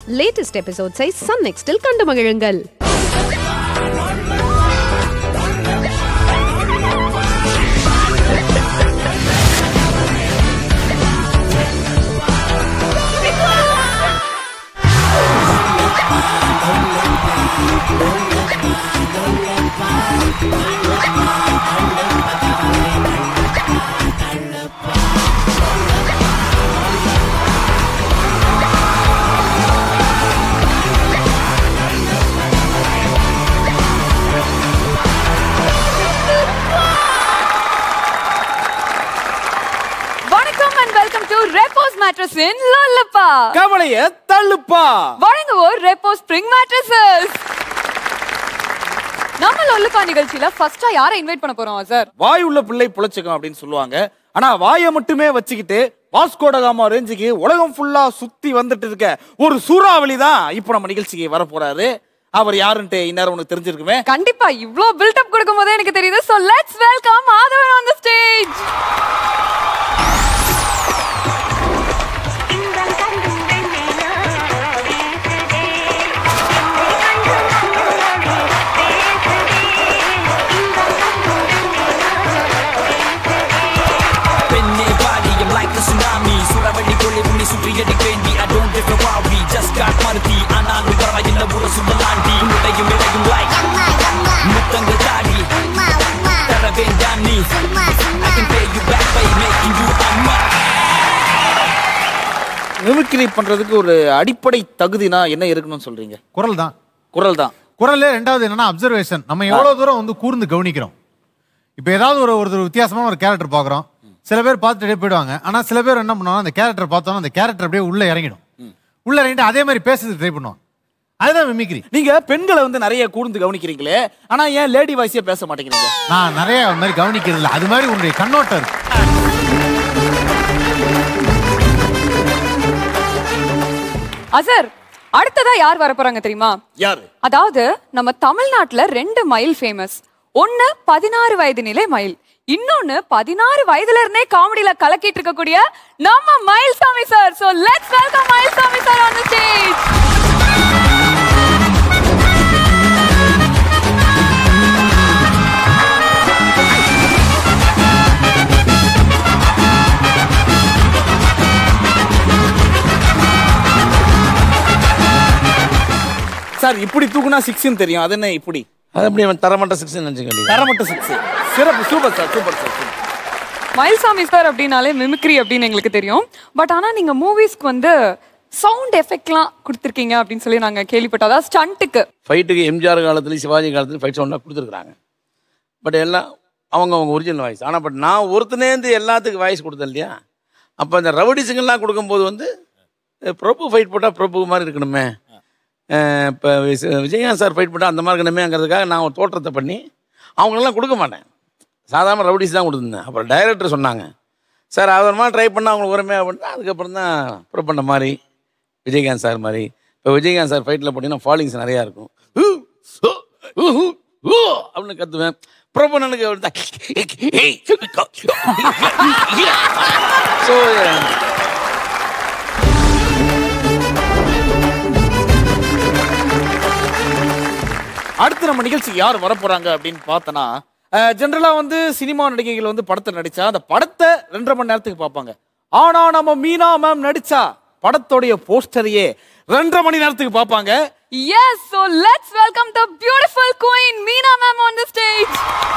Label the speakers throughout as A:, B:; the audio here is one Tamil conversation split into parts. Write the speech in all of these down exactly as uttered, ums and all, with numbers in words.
A: லேட்டஸ்ட் எபிசோட்ஸை சன் நெக்ஸ்டில் கண்டு மகிழுங்கள்.
B: Mattress in Lollappa.
C: கவலைய தள்ளுப்பா.
B: வழங்குவோர் ரெப்போ ஸ்ப்ரிங் மேட்ரஸஸ். நம்ம லொல்லப்பா நிகழ்ச்சியில ஃபர்ஸ்டா யாரை இன்வைட் பண்ண போறோம் சார்?
C: வாய் உள்ள பிள்ளை புலச்சகம் அப்படின்னு சொல்லுவாங்க. ஆனா வாயை மட்டுமே வச்சுக்கிட்டு வாஸ்கோடகாமா ரேஞ்சுக்கு உலகம் ஃபுல்லா சுத்தி வந்துட்டு இருக்க ஒரு சூறாவளி தான் இப்போ நம்ம நிகழ்ச்சிக்கு வர போறாரு. அவர் யாருன்ட்டு இந்நேரம் உனக்கு தெரிஞ்சிருக்குமே.
B: கண்டிப்பா இவ்ளோ பில்ட் அப் கொடுக்கும் போதே எனக்கு தெரியுது. So let's welcome Madhavan on the stage.
D: I don't give a wow, we just got Maruti. Analu paravayilla ura sudalandi. Mudayum edayum like Muttanga Tadi. Taravendani. I can pay you back by making you amma.
C: Mimicry பண்றதுக்கு ஒரு அடிப்படை தகுதினா என்ன இருக்குன்னு சொல்றீங்க?
E: குரல் தான்.
C: குரல் தான்.
E: குரல்ல ரெண்டாவது என்னன்னா அப்சர்வேஷன். நம்ம எவ்வளவு தூரம் வந்து கூர்ந்து கவனிக்கிறோம். இப்போ ஏதாவது ஒரு ஒரு வித்தியாசமான ஒரு கேரக்டர் பார்க்குறோம். சில பேர் பார்த்துட்டே போயிடுவாங்க. ஆனால் சில பேர் என்ன பண்ணுவாங்க, அந்த கேரக்டர் பார்த்தோன்னா அந்த கேரக்டர் அப்படியே உள்ள இறங்கிடும். உள்ள இறங்கிட்டு அதே மாதிரி பேசுறது ட்ரை பண்ணுவாங்க. அதுதான் மிமிக்ரி.
C: நீங்க பெண்களை வந்து நிறைய கூர்ந்து கவனிக்கிறீங்களே, ஆனா ஏன் லேடி வாய்ஸே பேச மாட்டேங்கிறீங்க?
E: நான் நிறைய அது மாதிரி கவனிக்கிறது இல்லை. அது மாதிரி உன்னுடைய கண்ணோட்டம் இருக்கு.
B: அசர் அடுத்ததா யார் வர போறாங்க தெரியுமா?
C: யாரு?
B: அதாவது நம்ம தமிழ்நாட்டுல ரெண்டு மயில் ஃபேமஸ். ஒன்னு பதினாறு வயது நிலை மயில், இன்னொன்னு பதினாறு வயதுல இருந்தே காமெடியில கலக்கிட்டு இருக்கக்கூடிய நம்ம Mayilsamy sir. So let's welcome Mayilsamy sir on the stage.
C: Sir இப்படி தூக்குனா சிக்ஸ்ன்னு தெரியும், அது என்ன இப்படி?
F: அது அப்படி அவன் தரமட்ட சிக்ஸ் நினைச்சுக்க.
C: தரமட்ட சிக்ஸ். சிறப்பு, super sir, super sir.
B: Mayilsamy sir அப்படின்னாலே மிமிக்ரி அப்படின்னு எங்களுக்கு தெரியும். பட் ஆனா நீங்க மூவிஸ்க்கு வந்து சவுண்ட் எஃபெக்ட்லாம் கொடுத்துருக்கீங்க அப்படின்னு சொல்லி நாங்க கேள்விப்பட்டோம். அதாவது ஸ்டண்ட்டுக்கு
F: ஃபைட்டுக்கு எம்ஜிஆர் காலத்துலேயும் சிவாஜி காலத்துலையும் ஃபைட் சவுண்டாக கொடுத்துருக்குறாங்க. பட் எல்லாம் அவங்க அவங்க ஒரிஜினல் வாய்ஸ். ஆனால் பட் நான் ஒருத்தனேந்து எல்லாத்துக்கும் வாய்ஸ் கொடுத்தேன் இல்லையா? அப்போ இந்த ரவுடிஸுங்கெல்லாம் கொடுக்கும்போது வந்து பிரபு ஃபைட் போட்டால் பிரபு மாதிரி இருக்கணுமே, இப்போ விஜயகாந்த் சார் ஃபைட் போட்டால் அந்த மாதிரி இருக்கணுமேங்கிறதுக்காக நான் ஒரு தோற்றத்தை பண்ணி அவங்களெல்லாம் கொடுக்க மாட்டேன். சாதாரண ரவுடிஸ் தான் கொடுத்துருந்தேன். அப்புறம் டைரக்டர் சொன்னாங்க, சார் அது மாதிரி ட்ரை பண்ணால் அவங்களுக்கு உரிமையாக பண்ணால் அதுக்கப்புறம் தான் ப்ரூவ் பண்ண மாதிரி விஜயகாந்த் சார் மாதிரி. இப்போ விஜயகாந்த் சார் ஃபைட்டில் போட்டிங்கன்னா ஃபாலிங்ஸ் நிறையா இருக்கும். அப்படின்னு கற்றுவேன். ப்ரூவ் பண்ணனுக்கு ஸோ
C: அடுத்து நம்ம நிகழ்ச்சிக்கு யார் வர போறாங்க அப்படின்னு பார்த்தனா, ஜென்ரலா வந்து சினிமா நடிகைகள் வந்து படத்தை நடிச்சா அந்த படத்தை ரெண்டரை மணி நேரத்துக்கு பார்ப்பாங்க. ஆனா நம்ம மீனா மேம் நடிச்சா படத்தோடைய போஸ்டரையே ரெண்டரை மணி நேரத்துக்கு பார்ப்பாங்க.
B: Yes, so let's welcome the beautiful queen Meena ma'am on the stage.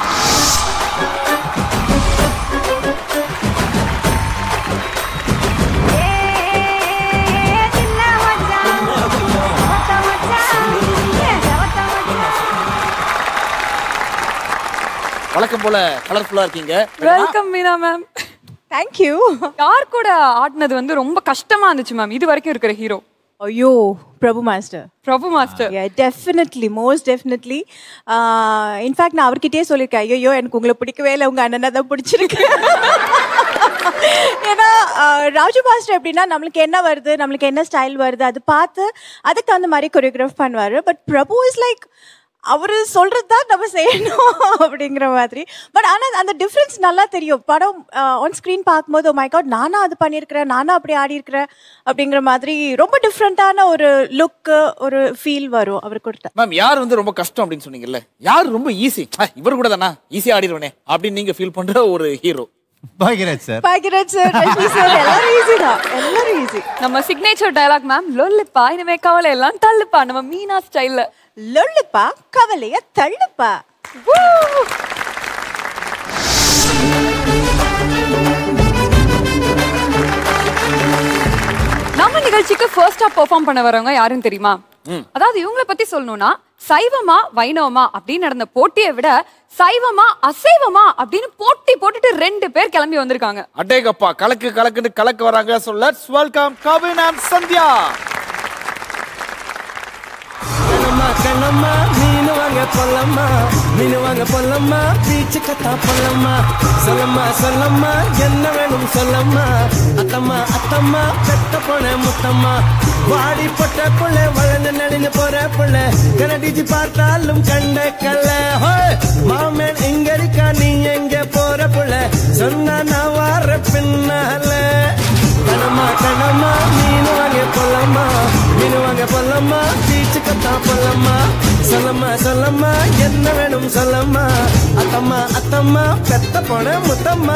C: வழக்கம் போல கலர்ஃபுல்லா இருக்கீங்க.
B: Welcome Meena ma'am.
G: Thank you.
B: யார் கூட ஆடினது வந்து ரொம்ப கஷ்டமா இருந்துச்சு மேம் இது வரைக்கும் இருக்கிற ஹீரோ?
G: ஐயோ, Prabhu master.
B: Prabhu master.
G: Yeah, definitely, most definitely. Uh, in fact நான் அவர்கிட்டயே சொல்லிருக்கேன், ஐயோ எனக்கு உங்களை பிடிக்கவே இல்லை, உங்க அண்ணனை தான் பிடிச்சிருக்கு. ஏன்னா ராஜு மாஸ்டர் எப்படின்னா நம்மளுக்கு என்ன வருது, நம்மளுக்கு என்ன ஸ்டைல் வருது அது பார்த்து அதுக்கு தகுந்த மாதிரி கொரியோகிராஃப் பண்ணுவாரு. பட் பிரபு இஸ் லைக் அவரு சொல்றதுதான் நம்ம செய்யணும் அப்படிங்கிற மாதிரி. பட் ஆனா அந்த டிஃபரன்ஸ் நல்லா தெரியும். படம் ஆன் ஸ்கிரீன் பார்க்கும்போது மை காட் நானா அது பண்ணியிருக்கிறேன், நானா அப்படி ஆடி இருக்கிறேன் அப்படிங்கிற மாதிரி ரொம்ப டிஃப்ரெண்டான ஒரு லுக், ஒரு ஃபீல் வரும் அவர் கொடுத்த.
C: மேம் யார் வந்து ரொம்ப கஷ்டம் அப்படின்னு சொன்னீங்கல்ல, யார் ரொம்ப ஈஸி, இவர் கூட தானா ஈஸியா ஆடிடுவனே அப்படின்னு நீங்க ஃபீல் பண்ற ஒரு hero?
E: Bhagyaraj sir.
G: Bhagyaraj sir, Rajini sir, எல்லாரும் ஈஸி தான், எல்லாரும் ஈஸி.
B: நம்ம சிக்னேச்சர் டயலாக் மேம், லொல்லுப்பா இனிமே கவலை எல்லாம் தள்ளுப்பா, நம்ம மீனா ஸ்டைல்ல.
G: லொல்லுப்பா கவலைய தள்ளுப்பா.
B: நம்ம நிகழ்ச்சிக்கு ஃபர்ஸ்டா பெர்ஃபார்ம் பண்ண வரவங்க யாருன்னு தெரியுமா? அதாவது இவங்களை பத்தி சொல்லணும்னா, சைவமா வைணவமா அப்படின்னு நடந்த போட்டியை விட சைவமா அசைவமா அப்படின்னு போட்டி போட்டுட்டு ரெண்டு பேர் கிளம்பி வந்திருக்காங்க.
C: அடேகப்பா, கலக்கு கலக்குன்னு கலக்கு வராங்க. So let's welcome Kavin and Sandhya.
H: Kannamma Kannamma மீனு வாங்க பொல்லம்மா, மீனு வாங்க பொல்லம்மா, பீச்சு கத்தா பொல்லம்மா, சொல்லம்மா சொல்லம்மா என்ன வேணும் சொல்லம்மா, அத்தம்மா அத்தம்மா பெத்த போன முத்தம்மா, வாடி பொட்ட புள்ள வளர்ந்து நடிஞ்சு போற புள்ள, கனடிச்சு பார்த்தாலும் கண்ட கல்ல, மாமன் எங்க இருக்கா நீ எங்க போற புள்ள, சொன்னா நான் வார பின்னால. கண்ணம்மா கண்ணம்மா மீனு வாங்க பொல்லம்மா, மீனு வாங்க பொல்லம்மா, பீச்சு கத்தா பொல்லம்மா, சொல்லம்மா சொல்லம்மா என்ன வேணும் சொல்லம்மா, அத்தம்மா அத்தம்மா பெத்த போன முத்தம்மா.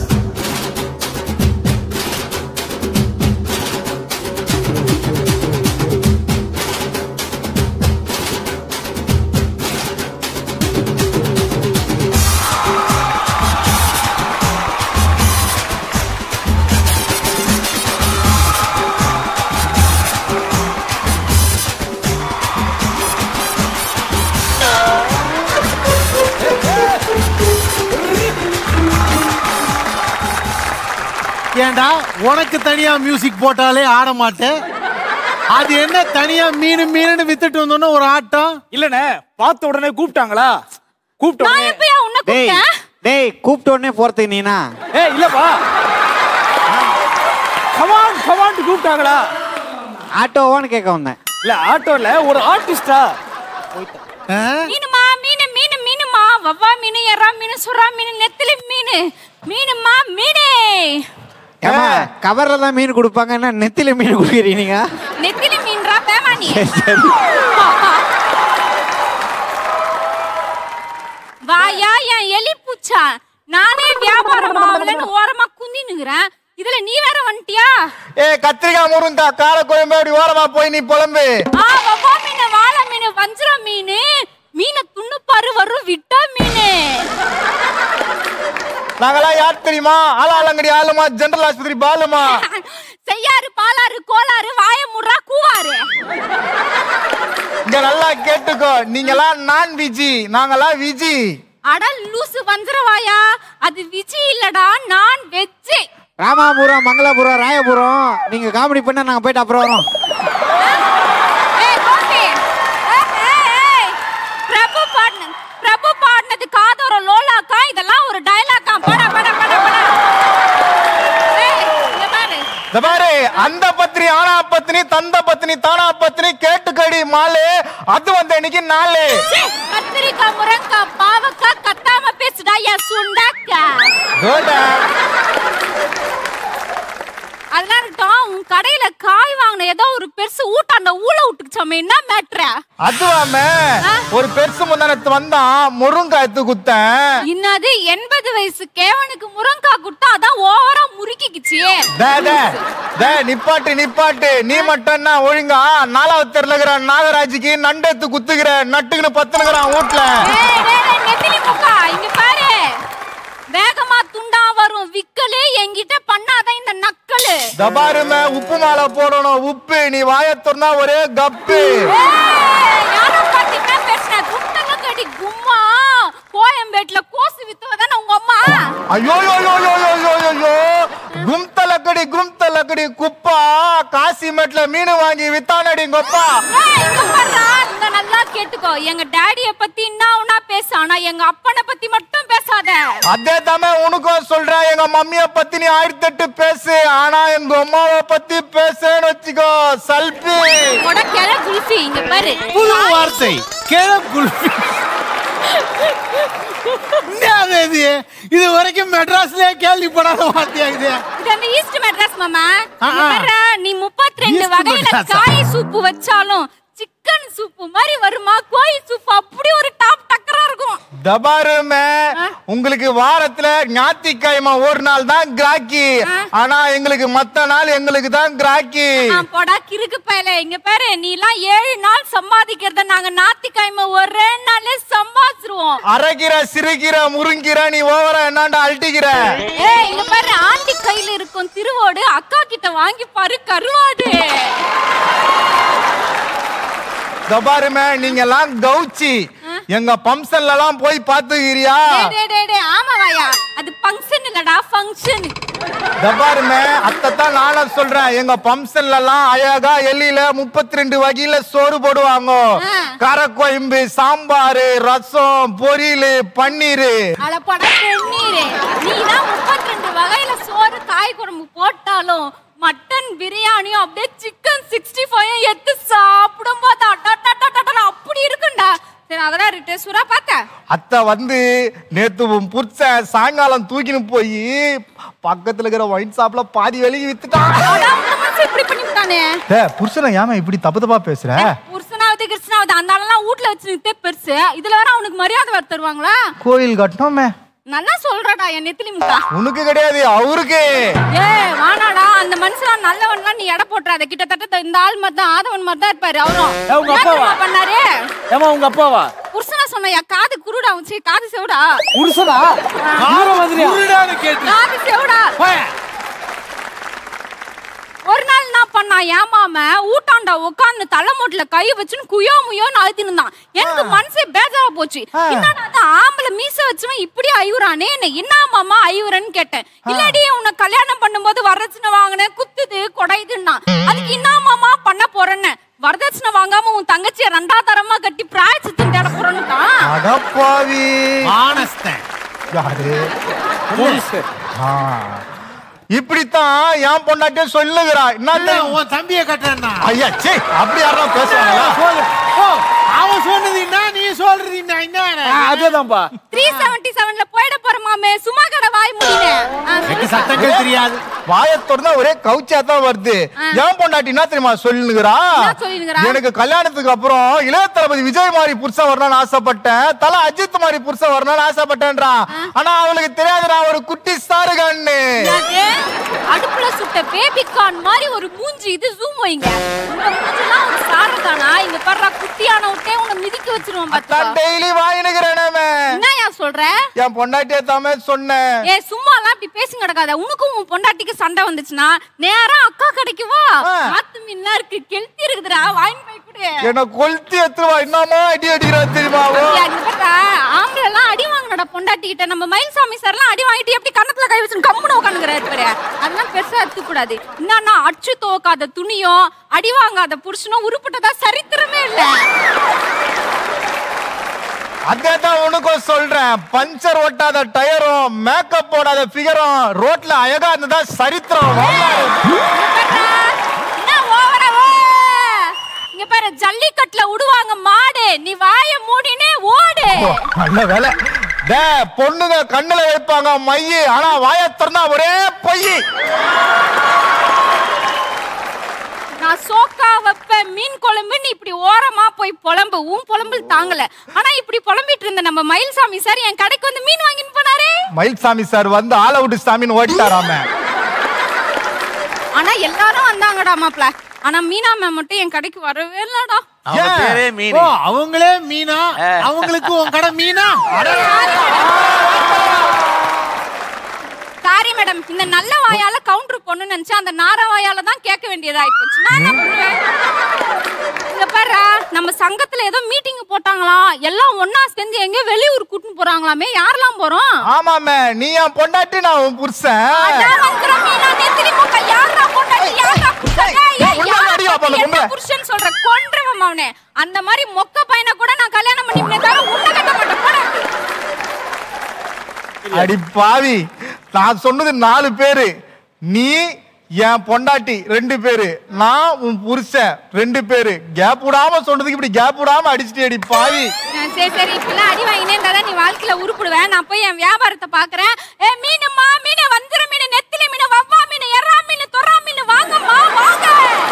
E: ஏண்டா உனக்கு தனியா மியூசிக் போட்டாலே ஆட மாட்டேன், அது என்ன தனியா மீன் மீன் வித்துட்டு வந்தோன்னு ஒரு ஆட்டம்?
C: இல்லனே, பார்த்த உடனே கூப்பிட்டாங்களா? கூப்பிட்ட உடனே
I: டேய் டேய் கூப்பிட்ட உடனே போறதுக்கு நீனா?
C: ஏய் இல்லப்பா, கமான் கமான் கூப்பிட்டாங்களா?
I: ஆட்டோவான்னு கேட்க வந்தேன்.
C: இல்ல ஆட்டோல ஒரு ஆர்டிஸ்டா
J: மீனுமா மீனு மீனு மீனுமா, வவ்வா மீனு, எறா மீனு, சுறா மீனு, நெத்திலி மீனு, மீனுமா மீனே.
I: ஏமா கவர்ல தான் மீன் கொடுப்பாங்க, என்ன நெத்தில மீன் கொடுக்குறீங்க?
J: நெத்திலி மீன்ரா பேமானி. வாயா என் எலி பூச்சா, நானே வியாபாரம் ஆகலன்னு ஓரமா குந்தினுங்கிறேன், இதுல நீ வேற வந்துட்டியா?
K: ஏ கத்திரிக்காய் முருங்கா கார குழம்பு அப்படி ஓரமா போய் நீ புலம்பு.
J: ஆ வவ்வா மீனு, வாழை மீனு, வஞ்சிரம் மீனு, மீனை துண்ணு பாரு வரும் விட்டா மீனு.
K: நாங்களாம் யார் தெரியுமா? ஆளாலங்கடி ஆளுமா, ஜெனரல் ஆஸ்பத்திரி பாலுமா,
J: செய்யாறு பாலாறு கோளாறு வாய முறா கூவாரு.
K: இங்க நல்லா கேட்டுக்கோ, நீங்களாம் நான் விஜி, நாங்களாம் விஜி.
J: அட லூசு வஞ்சரவாயா, அது விஜி இல்லடா, நான் வெஜ்ஜி.
I: ராமாபுரம், மங்களாபுரம், ராயபுரம் நீங்க காமெடி பண்ண நாங்க போயிட்டு அப்புறம் வரோம்.
J: பிரபு பாடின பிரபு பாடினது காதோர லோலாக்கா, இதெல்லாம் ஒரு டயலாக்கா? பட பட பட பட.
K: பாரு, அந்த பத்தினி ஆனா பத்தினி, தந்த பத்தினி தானா பத்தினி, கேட்டுக்கடி மாலு, அது வந்து இன்னைக்கு நாளு.
J: கத்திரிக்காய் முருங்கா பாவக்கா கத்தாம பேசுடா என் சுண்டாக்கா. அதெல்லாம் இருக்கட்டும், உன் கடையில காய் வாங்கின ஏதோ ஒரு பெருசு ஊட்டாண்ட ஊழ விட்டுக்குச்சாம, என்ன மேட்ரு?
K: அதுவாம ஒரு பெருசு முந்தானத்து வந்தா முருங்கா எடுத்து குத்தேன்.
J: இன்னது எண்பது வயசு கேவனுக்கு முருங்கா குட்டா அதான் ஓவரா முறுக்கிக்குச்சு.
K: நிப்பாட்டு நிப்பாட்டு, நீ மட்டும் என்ன ஒழுங்கா நாலாவது தெருல இருக்கிற நாகராஜுக்கு நண்டு எடுத்து குத்துக்கிற, நட்டுக்குன்னு பத்துனுக்குறான் வீட்டுல.
J: இங்க பாரு, வேகமா துண்டா வரும் விக்கலு, என்கிட்ட பண்ணாதான் இந்த நக்கலு.
K: தபாருமே உப்பு மாலை போடணும், உப்பு நீ வாயத்தொன்னா ஒரே கப்பு.
J: கும்மா கோயம்பேட்ல கோசு வித்துவதான உங்க அம்மா.
K: ஐயோ கும்தலக்கடி கும்தலக்கடி குப்பா, காசிமேட்ல மீன் வாங்கி வித்தானடி கொப்பா.
J: நல்லா கேட்டுக்கோ, எங்க டாடிய பத்தி என்ன பேச, ஆனா எங்க அப்பனை பத்தி மட்டும் பேசாத.
K: அதே தாமே உனக்கும் சொல்றேன், எங்க மம்மிய பத்தி நீ ஆயிரத்தி எட்டு பேசு, ஆனா எங்க அம்மாவை பத்தி பேசுன்னு வச்சுக்கோ சல்பி.
J: குல்ஃபி இங்க பாரு,
E: புது வார்த்தை கிழ குல்ஃபி இது இது வரைக்கும் மெட்ராஸ்லயே கேள்விப்படாத வார்த்தையாகுது.
J: இது அந்த ஈஸ்ட் மெட்ராஸ் மாமா. நீ முப்பத்தி ரெண்டு வகையில காய் சூப்பு வச்சாலும் சிக்கன் சூப்பு மாதிரி வருமா? கோழி சூப்பு அப்படி ஒரு டாப் டக்கரா இருக்கும்.
K: தபாருமே உங்களுக்கு வாரத்துல ஞாயிற்றுக்கிழமை ஒரு நாள் தான் கிராக்கி, ஆனா எங்களுக்கு மத்த நாள் எங்களுக்கு தான் கிராக்கி.
J: போடா கிறுக்கு பயல. இங்க பாரு, நீ எல்லாம் ஏழு நாள் சம்பாதிக்கிறத நாங்க ஞாயிற்றுக்கிழமை ஒரே நாளே சம்பாதிச்சிருவோம்.
K: அரைக்கிற சிறுகிற முருங்கிற நீ ஓவரா என்னாண்டா அழட்டிக்கிற.
J: ஏய் இங்க பாரு, ஆண்டி கையில இருக்கும் திருவோடு அக்கா கிட்ட வாங்கி பாரு கருவாடு.
K: தபாருமே நீங்க எல்லாம் கவுச்சி எங்க பம்சன்ல எல்லாம் போய் பாத்துக்கிறியா?
J: டேய் டேய் டேய் ஆமா வாயா, அது ஃபங்க்ஷன் இல்லடா ஃபங்க்ஷன்.
K: தபாருமே அத்தத்தான் நானும் சொல்றேன். எங்க பம்சன்ல எல்லாம் அழகா எல்லில முப்பத்தி ரெண்டு வகையில சோறு போடுவாங்க. காரக்குழம்பு, சாம்பார், ரசம், பொரியல், பன்னீர்.
J: அட பட பன்னீர். நீதான் முப்பத்தி ரெண்டு வகையில சோறு காய் குழம்பு போட்டாலும் மட்டன் பிரியாணியும் அப்படியே சிக்கன் சிக்ஸ்டி ஃபைவ் எடுத்து சாப்பிடும் போது அப்படி இருக்குண்டா. சரி அதெல்லாம் ரிட்டேஸ்வரா பார்த்த
K: அத்தை வந்து நேத்து புடிச்ச சாயங்காலம் தூக்கின்னு போய் பக்கத்துல இருக்கிற ஒயின் ஷாப்ல பாதி வெளியே வித்துட்டான்.
J: இப்படி பண்ணிட்டானே.
K: புருஷனை ஏமா இப்படி தப்பு தப்பா பேசுற?
J: புருஷனாவது கிருஷ்ணாவது அந்த ஆளெல்லாம் வீட்டுல வச்சு நிறுத்தே பெருசு. இதுல வேற அவனுக்கு மரியாதை வர தருவாங்களா?
K: கோயில் கட்டணுமே.
J: நல்லா சொல்றடா என் நெத்திலி முக்கா.
K: உனக்கு கிடையாது அவருக்கு.
J: ஏய் வானாடா, அந்த மனுஷன் நல்லவன்லாம் நீ எடை போட்றாத. கிட்டத்தட்ட இந்த ஆள் மாதிரி தான் ஆதவன் மாதிரி தான் இருப்பாரு அவரும்.
C: உங்க அப்பாவா
J: பண்ணாரு?
C: ஏமா உங்க அப்பாவா?
J: புருஷனா சொன்னையா? காது குருடா உச்சி, காது செவுடா.
C: புருஷனா கார மாதிரியா? குருடான்னு கேட்டு
J: காது செவுடா. ஒரு நாள் என்ன பண்ணா ஏமாம ஊட்டாண்டா உட்காந்து தலைமோட்டுல கை வச்சுன்னு குயோ முயோன்னு அழுத்தி இருந்தான். எனக்கு மனசே பேஜாரா போச்சு. என்னடா ஆம்பளை மீச வச்சுவன் இப்படி ஐயுறானே, என்ன மாமா ஐயுறன்னு கேட்டேன். இல்லடி உன்னை கல்யாணம் பண்ணும்போது வரதட்சணை வாங்கினேன் குத்துது கொடைதுன்னா. அதுக்கு என்ன மாமா பண்ண போறேன்னு, வரதட்சணை வாங்காம உன் தங்கச்சிய ரெண்டா தரமா கட்டி பிராயச்சித்து தேட போறேன்னுக்கா.
K: அடப்பாவி
E: மானஸ்தன்
K: யாரு? இப்படித்தான் என் பொண்டாட்டியே சொல்லுகிறா. என்ன
E: உன் தம்பியை கட்டுறா?
K: ஐயா சே அப்படி யாரும் பேசுவாங்களா?
E: அவன் சொன்னது என்ன, நீ சொல்றது என்ன?
C: அதேதான்பா.
J: மூன்று எழுபத்தி ஏழுல போயிட போறமாமே, சும்மா கடை வாய் முடியல.
E: எனக்கு சத்தங்கள் தெரியாது.
K: வாயை திறந்தா ஒரே கவுச்சியா தான் வருது. என் பொண்டாட்டி என்ன தெரியுமா சொல்லுகிறா? எனக்கு கல்யாணத்துக்கு அப்புறம் இளைய தளபதி விஜய் மாதிரி புருஷன் வரணும்னு ஆசைப்பட்டேன், தல அஜித் மாதிரி புருஷன் வரணும்னு ஆசைப்பட்டேன்றா. ஆனா அவளுக்கு தெரியாது நான் ஒரு குட்டி ஸ்டாருகான்னு.
J: அடுப்புல சுட்ட பேபி கார்ன் மாதிரி ஒரு மூஞ்சி. இது ஜூம் வைங்க. உங்க மூஞ்சிலாம் ஒரு ஸ்டாருதானா? இங்க பர்றா குட்டியான விட்டே உன்னை மிதிக்க வச்சிருவோம் பாத்தா.
K: டெய்லி வாயினுகிறேனே.
J: என்னயா சொல்ற?
K: என் பொண்டாட்டியே தாமே சொன்னேன்.
J: ஏ சும்மா எல்லாம் இப்படி பேசி கிடக்காத. உனக்கும் உன் பொண்டாட்டிக்கு சண்டை வந்துச்சுன்னா நேரா அக்கா கடைக்கு வா. ஆத்து மீன்லாம் இருக்கு, கெளுத்தி இருக்குதுடா, வாயின் போய் குடு.
K: என்ன கொளுத்தி எத்துவா. என்னமா அடி அடிக்கிறா தெரியுமா?
J: ஆம்பளை எல்லாம் அடி வாங்கினடா பொண்டாட்டி கிட்ட. நம்ம மயில்சாமி சார் எல்லாம் அடி வாங்கிட்டு எப்படி கணத்துல கை வச்சு கம்முன்னு உட்காந்துக்கிறாரு பாரு. அதெல்லாம் பெருசா எடுத்துக்க கூடாது. என்னன்னா அச்சு துவக்காத துணியும் அடி வாங்காத புருஷனும் உருப்பட்டதா சரித்திரமே இல்ல.
K: அதேதான் உனக்கும் சொல்றேன். பஞ்சர் ஓட்டாத டயரும் மேக்கப் போடாத ஃபிகரும் ரோட்ல அழகா இருந்ததா சரித்திரம்.
J: இங்க பாரு, ஜல்லிக்கட்டுல விடுவாங்க மாடு, நீ வாய மூடினே ஓடு.
K: நல்ல வேலை. டே பொண்ணுங்க கண்ணுல வைப்பாங்க மைய, ஆனா வாயை திறந்தா ஒரே பொய்.
J: நான் சோக்கா வைப்பேன் மீன் குழம்பு, நீ இப்படி ஓரமா போய் புலம்பு. உன் புலம்பு தாங்கல. ஆனா இப்படி புலம்பிட்டு இருந்த நம்ம மயில்சாமி சார் என் கடைக்கு வந்து மீன் வாங்கிட்டு போனாரே.
K: மயில்சாமி சார் வந்து ஆல் அவுட் சாமின்னு ஓட்டிட்டாராம.
J: ஆனா எல்லாரும் வந்தாங்கடா மாப்ள. ஆனா மீனா மேம் மட்டும் என் கடைக்கு வரவே இல்லடா.
F: அவங்க பேரே மீன்.
E: ஓ அவங்களே மீனா? அவங்களுக்கு உன் கடை மீனா?
J: சாரி மேடம், இந்த நல்ல வாயால கவுண்டர் பொண்ணுன்னு நினைச்சா அந்த நார வாயால தான் கேட்க வேண்டியதா ஆயிப்போச்சு. நான் என்ன பண்ணுவேன்? இங்க பாரு, நம்ம சங்கத்துல ஏதோ மீட்டிங் போட்டாங்களாம். எல்லாம் ஒன்னா சேர்ந்து எங்க வெளியூர் கூட்டிட்டு போறாங்களாமே. யாரெல்லாம் போறோம்?
K: ஆமாமே, நீ என் பொண்டாட்டி, நான் உன் புருஷன்.
J: அதான் வந்துரும் மீனா. நெத்திலி முக்க யாரா பொண்டாட்டி யாரா புருஷன்? புருஷன் சொல்ற கொன்றவன் அவனே. அந்த மாதிரி மொக்க பையனை கூட நான் கல்யாணம் பண்ணிட்டே தர உன்ன கட்ட மாட்டேன் போடா.
K: அடி பாவி, நான் சொன்னது நாலு பேரு. நீ என் பொண்டாட்டி ரெண்டு பேரு, நான் உன் புருஷன் ரெண்டு பேரு. கேப் விடாம சொன்னதுக்கு இப்படி கேப் விடாம அடிச்சுட்டு அடி பாவி.
J: சரி சரி இப்பெல்லாம் அடி வாங்கினே இருந்தாதான் நீ வாழ்க்கையில உருப்பிடுவேன். நான் போய் என் வியாபாரத்தை பாக்குறேன். ஏ மீனுமா மீன், வஞ்சிர மீன், நெத்திலி மீன், வவ்வா மீன், எறா மீன், தொறா மீன், வாங்கம்மா வாங்க.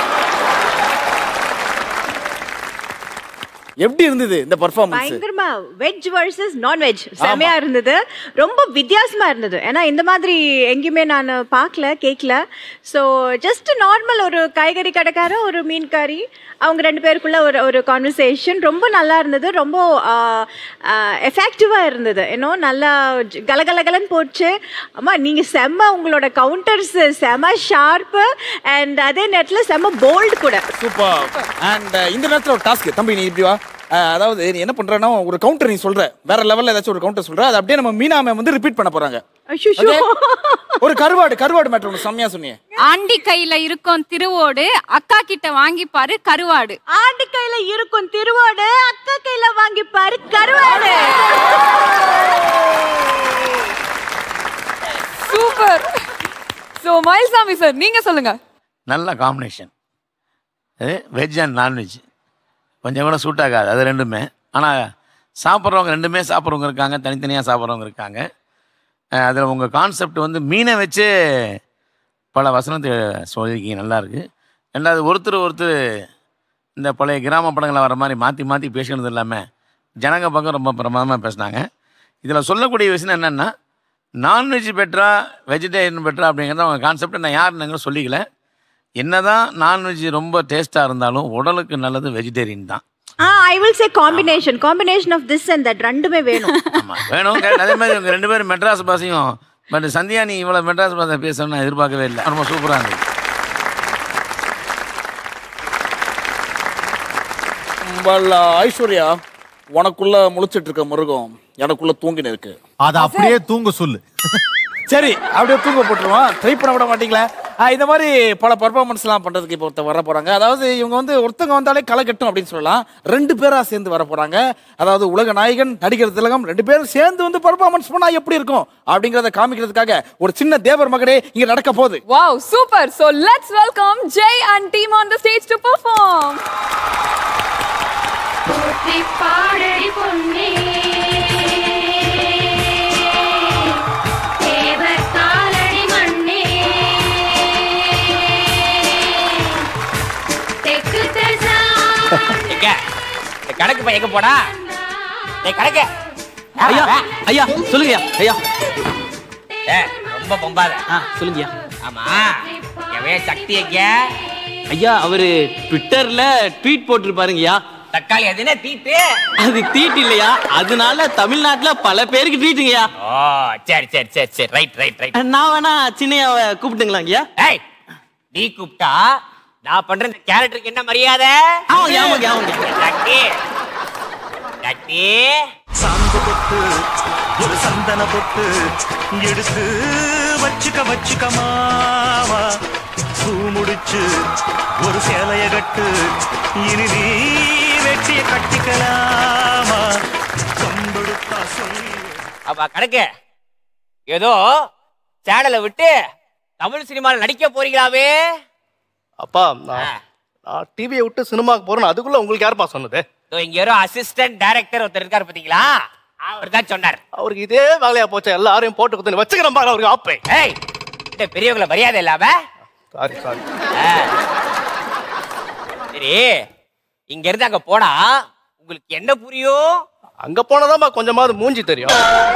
C: எப்படி இருந்தது இந்த பெர்ஃபார்மன்ஸ்?
G: பயங்கரமா வெஜ் வர்சஸ் நான்வெஜ் செமையா இருந்தது. ரொம்ப வித்தியாசமா இருந்தது. ஏன்னா இந்த மாதிரி எங்கேயுமே நான் பார்க்கல கேட்கல. ஸோ ஜஸ்ட் நார்மல் ஒரு காய்கறி கடைக்காரர் ஒரு மீன்காரி அவங்க ரெண்டு பேருக்குள்ள ஒரு ஒரு கான்வர்சேஷன் ரொம்ப நல்லா இருந்தது. ரொம்ப எஃபெக்டிவாக இருந்தது. ஏன்னோ நல்லா கலகலகலன்னு போச்சு. அம்மா நீங்கள் செம்ம, உங்களோட கவுண்டர்ஸ் செம்ம ஷார்ப்பு அண்ட் அதே நேரத்தில் செம்ம போல்டு கூட.
C: சூப்பர். அண்ட் இந்த நேரத்தில் ஒரு டாஸ்க் தம்பி, நீ இப்படி வா. அதாவது நீ என்ன பண்றேன்னா ஒரு கவுண்டர் நீ சொல்ற, வேற லெவல்ல ஏதாச்சும் ஒரு கவுண்டர் சொல்ற, அது அப்படியே நம்ம மீனா மேம் வந்து ரிப்பீட் பண்ண போறாங்க. ஒரு கருவாடு கருவாடு மேட்டர் ஒன்று செம்மையா சொன்னீங்க.
J: ஆண்டி கையில இருக்கும் திருவோடு, அக்கா கிட்ட வாங்கி பாரு கருவாடு.
G: ஆண்டி கையில இருக்கும் திருவோடு, அக்கா கையில வாங்கி பாரு கருவாடு.
B: சூப்பர். சோ மயில்சாமி சார் நீங்க சொல்லுங்க.
F: நல்ல காம்பினேஷன். வெஜ் அண்ட் நான்வெஜ் கொஞ்சம் கூட சூட் ஆகாது அது ரெண்டுமே. ஆனால் சாப்பிட்றவங்க ரெண்டுமே சாப்பிட்றவங்க இருக்காங்க, தனித்தனியாக சாப்பிட்றவங்க இருக்காங்க. அதில் உங்கள் கான்செப்ட் வந்து மீனை வச்சு பல வசனத்தை சொல்லியிருக்கீங்க, நல்லாயிருக்கு. ரெண்டாவது ஒருத்தர் ஒருத்தர் இந்த பழைய கிராம படங்களை வர மாதிரி மாற்றி மாற்றி பேசுகிறது இல்லாமல் ஜனங்க பக்கம் ரொம்ப பிரமாதமாக பேசினாங்க. இதில் சொல்லக்கூடிய விஷயம் என்னென்னா நான்வெஜ் பெட்டரா வெஜிடேரியன் பெட்டரா அப்படிங்கிறத அவங்க கான்செப்ட் நான் யாருன்னு சொல்லிக்கல. என்னதான் நான்வெஜ் ரொம்ப டேஸ்ட்டாக இருந்தாலும் உடலுக்கு நல்லது வெஜிடேரியன் தான்.
G: Ah I will say combination combination of this and that ரெண்டுமே வேணும்.
F: ஆமாம் வேணும். அதே மாதிரி இவங்க ரெண்டு பேரும் மெட்ராஸ் பாஷையும். பட் சந்தியா நீ இவ்வளோ மெட்ராஸ் பாஷை பேசணும்னு நான் எதிர்பார்க்கவே இல்லை. ரொம்ப சூப்பராக இருந்தது.
C: ஐஸ்வர்யா, உனக்குள்ள முழிச்சிட்டு இருக்க மிருகம் எனக்குள்ள தூங்கின இருக்கு.
E: அதை அப்படியே தூங்க சொல்லு.
C: சரி அப்படியே தூங்க போட்டுருவோம். ட்ரை பண்ண விட மாட்டீங்களா? இந்த மாதிரி பல பர்ஃபார்மன்ஸ்லாம் பண்ணுறதுக்கு இப்போ ஒருத்தர் வர போகிறாங்க. அதாவது இவங்க வந்து ஒருத்தங்க வந்தாலே களை கட்டும் அப்படின்னு சொல்லலாம். ரெண்டு பேராக சேர்ந்து வர போகிறாங்க. அதாவது உலக நாயகன் நடிகர் திலகம் ரெண்டு பேரும் சேர்ந்து வந்து பர்ஃபார்மன்ஸ் பண்ணால் எப்படி இருக்கும் அப்படிங்கிறத காமிக்கிறதுக்காக ஒரு சின்ன தேவர் மகனே இங்கே நடக்க போகுது.
B: Wow super. So let's welcome Jai and team on the stage to perform.
L: கணக்கு பையன் எங்க போடா? கணக்கு
M: ஐயா ஐயா சொல்லுங்க ஐயா.
L: ரொம்ப பொம்பாத
M: சொல்லுங்க.
L: ஆமா எவன் சக்தி எங்க?
M: ஐயா அவரு ட்விட்டர்ல ட்வீட் போட்டிருப்பாருங்கய்யா.
L: தக்காளி அதுனே தீட்டு.
M: அது தீட்டு இல்லையா, அதனால தமிழ்நாட்டுல பல பேருக்கு ட்வீட்டுங்கய்யா.
L: ஓ சரி சரி சரி சரி ரைட் ரைட் ரைட்.
M: நான் வேணா சின்னையாவை கூப்பிட்டுங்களாங்கய்யா?
L: ஏய் நீ கூப்பிட்டா நான் பண்ற இந்த கேரக்டருக்கு என்ன மரியாதை?
M: ஆமாங்க ஆமாங்க ஆமாங்க.
L: சக்தி சக்தி
N: சாந்து பொட்டு ஒரு சந்தன பொட்டு எடுத்து வச்சுக்க வச்சுக்க மாவா, பூ முடிச்சு ஒரு சேலைய கட்டு இனி நீ வெட்டிய கட்டிக்கலாமா, கொம்பெடுத்தா சொல்லி.
L: அப்பா கணக்கு ஏதோ சேனலை விட்டு தமிழ் சினிமாவில் நடிக்க போறீங்களாவே?
O: அப்பா நான் டிவியை விட்டு சினிமாவுக்கு போறேன், அதுக்குள்ள உங்களுக்கு யாருப்பா சொன்னது?
L: இங்க யாரோ அசிஸ்டன்ட் டைரக்டர் ஒருத்தர் இருக்காரு பாத்தீங்களா, அவர் தான் சொன்னார்.
O: அவருக்கு இதே வேலையா போச்சா, எல்லாரையும் போட்டு கொடுத்து வச்சுக்கிறேன் பாரு அவருக்கு ஆப்பை.
L: ஏய் இந்த பெரியவங்கள மரியாதை இல்லாம.
O: Sorry sorry.
L: சரி இங்க இருந்து அங்க போனா உங்களுக்கு என்ன புரியும்?
O: அங்க போனதான்பா கொஞ்சமாவது மூஞ்சி தெரியும்.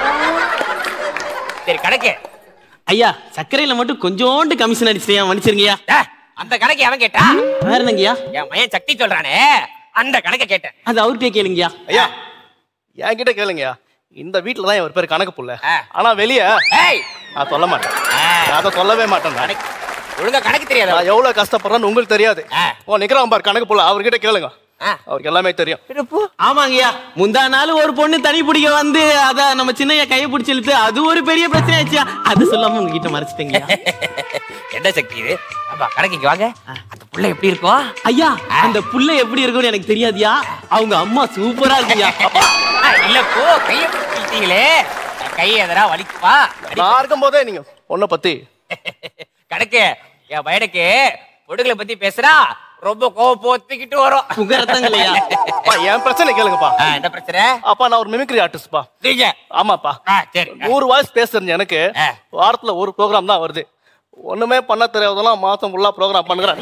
L: சரி கணக்கு
M: ஐயா சர்க்கரையில மட்டும் கொஞ்சோண்டு கமிஷன் அடிச்சிட்டியா, மன்னிச்சிருங்கய்யா.
L: அந்த கணக்கு எவன் கேட்டா?
M: வேற என்னங்கய்யா?
L: என் மயன் சக்தி சொல்றானே அந்த கணக்கை கேட்டேன்.
M: அது அவர்கிட்ட கேளுங்கய்யா.
O: ஐயா என்கிட்ட கேளுங்கய்யா. இந்த வீட்டுல தான் ஒரு பேர் கணக்கு புள்ள, ஆனா வெளிய நான் சொல்ல மாட்டேன், அதை சொல்லவே மாட்டேன்.
L: ஒழுங்கா கணக்கு தெரியாது.
O: நான் எவ்வளவு கஷ்டப்படுறேன்னு உங்களுக்கு தெரியாது. ஓ நிக்கிறான் பாரு கணக்கு புள்ள, அவர்கிட்ட கேளுங்க, அவருக்கு எல்லாமே தெரியும்.
M: ஆமாங்கய்யா, முந்தா நாள் ஒரு பொண்ணு தனி பிடிக்க வந்து அத நம்ம சின்னையா கையை பிடிச்சி இழுத்து அது ஒரு பெரிய பிரச்சனை ஆச்சு. அது சொல்லாம உங்ககிட்ட மறைச்சிட்டீங்க.
L: என்ன சக்தி இது? அப்பா கணக்கு வாங்க. அந்த புள்ள எப்படி இருக்கும்?
M: ஐயா அந்த புள்ள எப்படி இருக்கும்னு எனக்கு தெரியாதியா, அவங்க அம்மா சூப்பரா இருக்குயா.
L: இல்ல போ கையை பிடிச்சிட்டீங்களே, கை எதனா வலிக்குமா?
O: நான் இருக்கும் போதே நீங்க பொண்ணை பத்தி
L: கணக்கு என் பையனுக்கு பொடுகளை பத்தி பேசுறா ரொம்ப கோபத்துக்கிட்டு வரும்.
M: புகரத்தங்களையா?
O: என் பிரச்சனை கேளுங்கப்பா.
L: என்ன பிரச்சனை?
O: அப்பா நான் ஒரு மிமிக்ரி ஆர்டிஸ்ட்பா.
L: நீங்க?
O: ஆமாப்பா.
L: சரி.
O: நூறு வாய்ஸ் பேச தெரிஞ்ச எனக்கு வாரத்துல ஒரு ப்ரோக்ராம் தான் வருது. ஒண்ணுமே பண்ண தெரியாதெல்லாம் மாசம் ஃபுல்லா ப்ரோக்ராம் பண்ணுறேன்.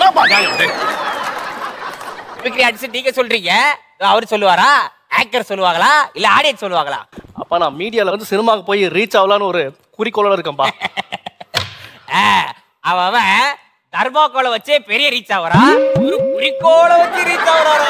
L: மிமிக்ரி ஆர்டிஸ்ட் நீங்க சொல்றீங்க, அவரு சொல்லுவாரா? ஆக்டர் சொல்லுவாங்களா இல்ல ஆடியன்ஸ் சொல்லுவாங்களா?
O: அப்பா நான் மீடியால வந்து சினிமாவுக்கு போய் ரீச் ஆகலான்னு ஒரு குறிக்கோளோட இருக்கேன்பா.
L: அவன் தர்மாக்கோளை வச்சே பெரிய ரீச் ஆவரா, ஒரு குறிக்கோளை வச்சு ரீச் ஆவறாரா?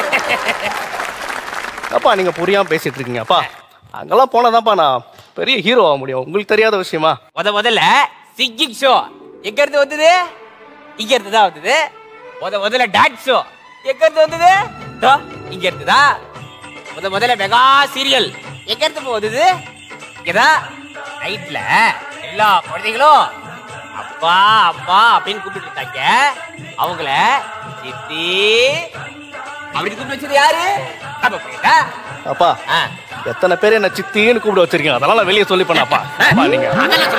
O: அப்பா நீங்க புரியாம பேசிட்டு இருக்கீங்க. அப்பா அங்கெல்லாம் போனதான்ப்பா நான் பெரிய ஹீரோ ஆக முடியும். உங்களுக்கு தெரியாத விஷயமா?
L: முத முதல்ல சிங்கிங் ஷோ எங்க இருந்து வந்தது? இங்க இருந்து தான் வந்தது. முத முதல்ல டான்ஸ் ஷோ எங்க இருந்து வந்தது? இங்க இருந்துதா. முத முதல்ல மெகா சீரியல் எங்க இருந்து வந்தது? இங்கதான். நைட்ல எல்லா குழந்தைகளும் அப்பா அப்பா அப்படின்னு கூப்பிட்டு இருக்காங்க. அவங்கள சித்தி அப்படி கூப்பிட்டு வச்சது யாரு?
O: அப்பா எத்தனை பேர் என்ன சித்தின்னு கூப்பிட வச்சிருக்கீங்க, அதெல்லாம் நான் வெளியே சொல்லி பண்ணப்பா. நீங்க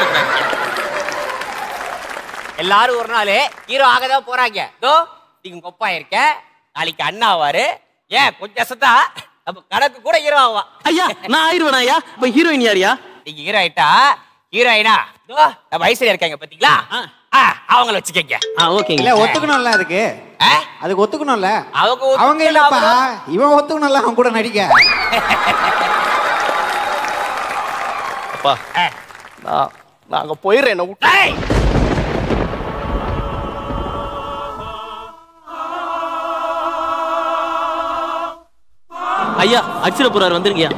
L: எல்லாரும் ஒரு நாள் ஹீரோ ஆகதான் போறாங்க. தோ நீங்க கொப்பா இருக்க, நாளைக்கு அண்ணா ஆவாரு. ஏன் கொஞ்சம் சத்தா நம்ம கணக்கு கூட ஹீரோ ஆவா.
M: ஐயா நான் ஆயிருவேனா ஐயா? இப்ப ஹீரோயின் யாரியா?
L: நீங்க ஹீரோ ஆயிட்டா ஹீரோயினா தோ நம்ம வயசுல இருக்காங்க பாத்தீங்களா, அவங்கள வச்சுக்கங்க.
I: ஓகேங்க. இல்ல ஒத்துக்கணும்ல, அதுக்கு அதுக்கு ஒத்துக்கணும்ல.
L: அவங்க
I: அவங்க இல்லப்பா, இவன் ஒத்துக்கணும்ல அவன் கூட நடிக்க.
O: அப்பா நான் நான் அங்க போயிடுறேன். என்ன விட்டு
M: ஐயா அச்சிர போறாரு, வந்துருங்கயா.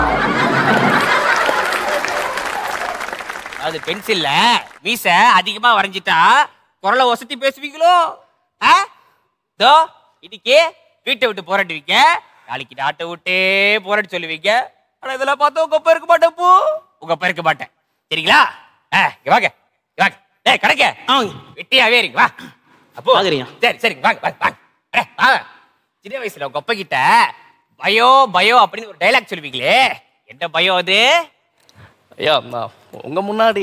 L: அது பென்சில்ல மீச அதிகமா வரைஞ்சிட்டா குரலை வசதி பேசுவீங்களோ? தோ இன்னைக்கு வீட்டை விட்டு போராட்டுவீங்க, நாளைக்கு நாட்டை விட்டே போராட்டு சொல்லுவீங்க. ஆனா இதெல்லாம் பார்த்தா உங்க அப்பா இருக்க மாட்டேன். போ உங்க அப்பா இருக்க மாட்டேன். சரிங்களா? வாங்க வாங்க. டேய் கணக்க வெட்டியாவே இருக்கு. வா அப்போ சரி சரி வாங்க வாங்க வாங்க. சின்ன வயசுல உங்க அப்பா கிட்ட பயோ பயோ அப்படின்னு ஒரு டைலாக் சொல்லுவீங்களே, என்ன பயம் அது?
O: ஐயா உங்க முன்னாடி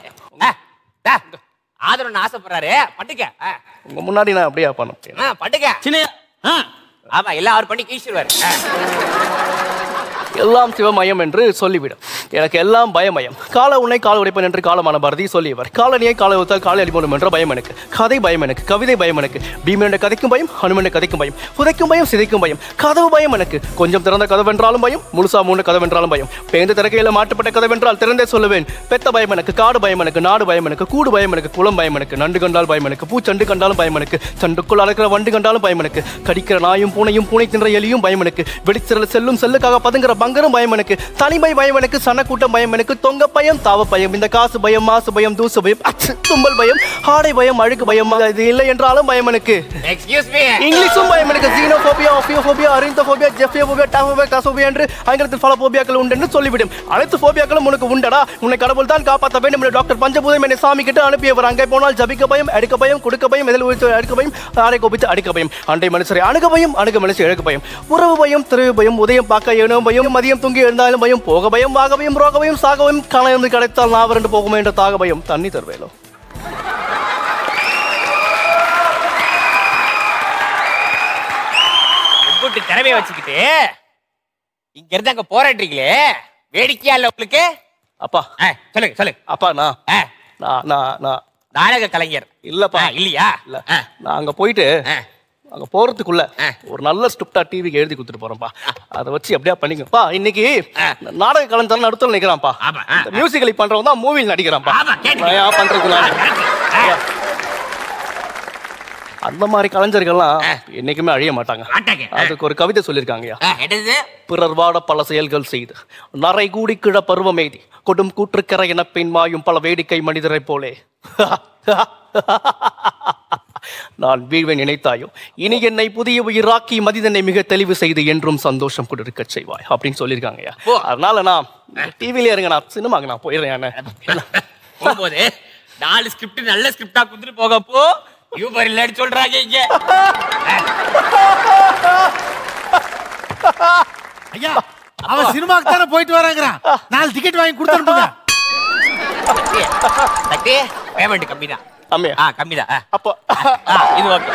L: ஆதரவு ஆசைப்படுறாரு, பட்டுக்க.
O: உங்க முன்னாடி நான் அப்படியே பண்ண
L: பட்டுக்க சின்ன. ஆமா எல்லாம் அவர் பண்ணி கீழ்ச்சிருவாரு.
O: எல்லாம் சிவமயம் என்று சொல்லிவிடும், எனக்கு எல்லாம் பயமயம். கால உன்னை கால உடைப்பன் என்று காலமான பாரதி சொல்லியவர். காலனியை கால உத்தால் காலை அடிமோடும் என்ற பயம் எனக்கு. கதை பயம் எனக்கு, கவிதை பயம் எனக்கு. பீமனுடைய கதைக்கும் பயம், ஹனுமனுடைய கதைக்கும் பயம். புதைக்கும் பயம், சிதைக்கும் பயம். கதவு பயம் எனக்கு. கொஞ்சம் திறந்த கதவென்றாலும் பயம், முழுசா மூணு கதவென்றாலும் பயம். பேருந்து திறக்கையில மாட்டப்பட்ட கதவென்றால் திறந்தே சொல்லுவேன். பெத்த பயம் எனக்கு, காடு பயம் எனக்கு, நாடு பயம் எனக்கு, கூடு பயம் எனக்கு, குளம் பயம் எனக்கு. நண்டு கண்டால் பயம் எனக்கு, பூச்சண்டு கண்டாலும் பயம் எனக்கு. சண்டுக்குள் அழைக்கிற வண்டு கண்டாலும் பயம் எனக்கு. கடிக்கிற நாயும் பூனையும், பூனை தின்ற எலியும் பயம் எனக்கு. வெளிச்சிறல் செல்லும் செல்லுக்காக பதுங்குற பங்கரும் பயம் எனக்கு. தனிமை பயம் எனக்கு, சனக்கூட்டம் பயம் எனக்கு. தொங்க பயம், தாவ பயம், இந்த காசு பயம், மாசு பயம், தூசு பயம், தும்பல் பயம், ஆடை பயம், அழுக்கு பயம், இது இல்லை என்றாலும் பயம் எனக்கு.
L: எக்ஸ்கியூஸ் மீ,
O: இங்கிலீஷும் பயம் எனக்கு. ஜீனோபோபியா, ஆஃபியோபோபியா, அரிந்தோபோபியா, ஜெஃபியோபோபியா, டாமோபியா, டாசோபியா என்று ஆங்கிலத்தில் பல போபியாக்கள் உண்டு என்று சொல்லிவிடும். அனைத்து போபியாக்களும் உனக்கு உண்டடா, உன்னை கடவுள் தான் காப்பாற்ற வேண்டும் என்று டாக்டர் பஞ்சபூதம் என்னை சாமி கிட்ட அனுப்பியவர். அங்கே போனால் ஜபிக்க பயம், எடுக்க பயம், கொடுக்க பயம், எதில் உயிர்த்து அடுக்க பயம், ஆடை கோபித்து அடிக்க பயம், அண்டை மனுஷரை அணுக பயம், அணுக மனுஷரை எழுக்க பயம், உறவு பயம், திரு பயம், உதயம் பார்க்க ஏனோ பயம், மதியம் தூங்கி எழுந்தாலும் பயம், போக பயம், வாக பயம், ரோக பயம், சாக பயம், கணந்து கிடைத்தால் நாவரண்டு போகுமே என்ற தாக பயம், தண்ணி தருவேலோ.
L: திறமையை வச்சுக்கிட்டு இங்க இருந்து அங்க போராடுறீங்களே, வேடிக்கையா இல்ல உங்களுக்கு?
O: அப்பா
L: சொல்லுங்க சொல்லுங்க.
O: அப்பா நான் நான் நான்
L: நாடக கலைஞர்
O: இல்லப்பா.
L: இல்லையா?
O: இல்ல நான் அங்க போயிட்டு அங்க போறதுக்குள்ள ஒரு நல்ல ஸ்கிரிப்டா டிவிக்கு எழுதி கொடுத்துட்டு போறேன்ப்பா. அதை வச்சு எப்படியா பண்ணிக்கப்பா. இன்னைக்கு நாடக கலைஞர் நடுத்தல் நிக்கிறான்ப்பா. மியூசிக்கலி பண்றவங்க தான் மூவியில் நடிக்கிறான்ப்பா. பண்றதுக்கு அந்த மாதிரி கலைஞர்கள்லாம் என்னைக்குமே அழிய மாட்டாங்க. அதுக்கு ஒரு கவிதை சொல்லியிருக்காங்கய்யா. பிறர் வாட பல செயல்கள் செய்து நரை கூடி கிழ பருவமெய்தி கொடும் கூற்றுக்கரை என பெண் மாயும் பல வேடிக்கை மனிதரை போலே நான் வீழ்வேன் நினைத்தாயோ, இனி என்னை புதிய உயிராக்கி மதிதனை மிக தெளிவு செய்து என்றும் சந்தோஷம் கொடுக்க செய்வாய் அப்படின்னு சொல்லியிருக்காங்கய்யா. அதனால நான் டிவில இருங்க, நான் சினிமாக்கு நான் போயிடுறேன்.
L: போகும்போது நாலு ஸ்கிரிப்ட் நல்ல ஸ்கிரிப்டா கொடுத்துட்டு போகப்போ யூபர் இல்லன்னு சொல்றாங்க இங்க.
E: ஐயா அவன் சினிமாக்கு தானே போயிட்டு வராங்கறான், நாலு டிக்கெட் வாங்கி கொடுத்துருங்க.
L: பேமெண்ட் கம்மி தான்.
O: கம்மியா
L: ஆ கம்மிதான்
O: அப்போ
L: இது ஓகே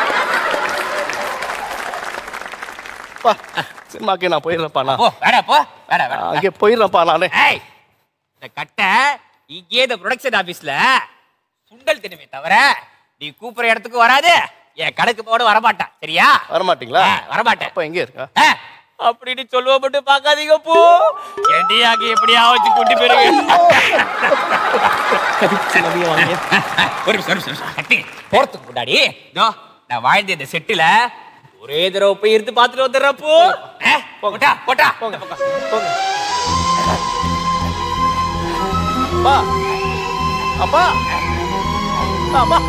O: பா சினிமாக்கே நான் போயிடுறேன்ப்பா நான்
L: போ வேடா போ வேடா வேடா
O: அங்கே போயிடுறேன்ப்பா நானே
L: ஏய் இந்த கட்டை இங்கே இந்த ப்ரொடக்ஷன் ஆபீஸ்ல சுண்டல் தினமே தவிர நீ கூப்பிடுற இடத்துக்கு வராது என் கணக்கு போட வரமாட்டான் சரியா
O: வரமாட்டீங்களா
L: வரமாட்டேன்
O: அப்போ எங்கே இருக்கா
L: அப்படின்னு சொல்லுவ மட்டும் பார்க்காதீங்க போ எண்டியாக்கு எப்படியா வச்சு கூட்டி போயிருங்க ஒரு நிமிஷம் கட்டி போறதுக்கு முன்னாடி நான் வாழ்ந்த இந்த செட்டுல ஒரே தடவை போய் இருந்து பார்த்துட்டு வந்துடுறப்போ போகட்டா போட்டா போங்க போங்க
O: அப்பா அப்பா அப்பா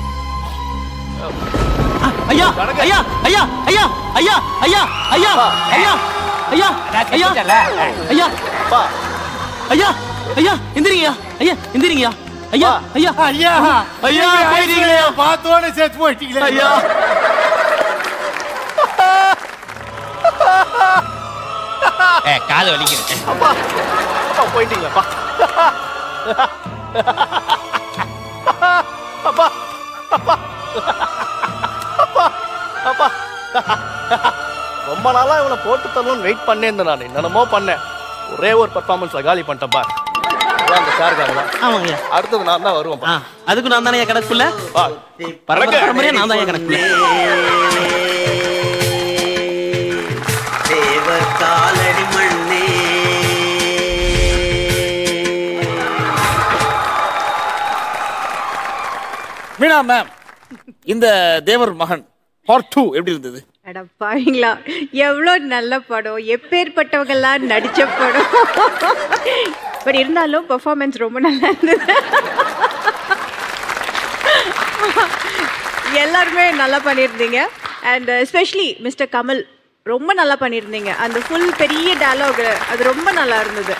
M: ஐயா ஐயா ஐயா ஐயா ஐயா ஐயா ஐயா ஐயா ஐயா ஐயா ஐயா
O: பா
M: ஐயா ஐயா எந்திரிங்கயா ஐயா எந்திரிங்கயா ஐயா ஐயா
E: ஐயா
M: ஐயா
E: போயிட்டீங்களே பார்த்தோன்னு செத்து போயிட்டீங்களே
M: ஐயா
L: ஏ காது வலிக்குது
O: அப்பா அப்பா போயிட்டீங்களாப்பா அப்பா அப்பா அப்பா அப்பா ரொம்ப நாளா இவனை போட்டு தரணும்னு வெயிட் பண்ணேன் நான் என்னென்னமோ பண்ணேன் ஒரே ஒரு பர்ஃபார்மன்ஸ்ல காலி பண்ணிட்டேன் பார் அந்த சாருக்காக தான்
M: ஆமாங்க
O: அடுத்தது நான் தான் வருவேன்
M: அதுக்கு நான் தானே கணக்குள்ள பரம்பரை பரம்பரையா நான் தான் கணக்குள்ள
P: தேவர் காலடி மண்ணே
C: மீனா மேம் இந்த தேவர் மகன் பார்ட் டூ எப்படி இருந்தது
G: அட பாவீங்களா எவ்வளோ நல்ல படம் எப்பேற்பட்டவங்கெல்லாம் நடிச்ச படம் பட் இருந்தாலும் பெர்ஃபார்மன்ஸ் ரொம்ப நல்லா இருந்தது எல்லாருமே நல்லா பண்ணியிருந்தீங்க அண்ட் எஸ்பெஷலி மிஸ்டர் கமல் ரொம்ப நல்லா பண்ணியிருந்தீங்க அந்த ஃபுல் பெரிய டயலாக் அது ரொம்ப நல்லா இருந்தது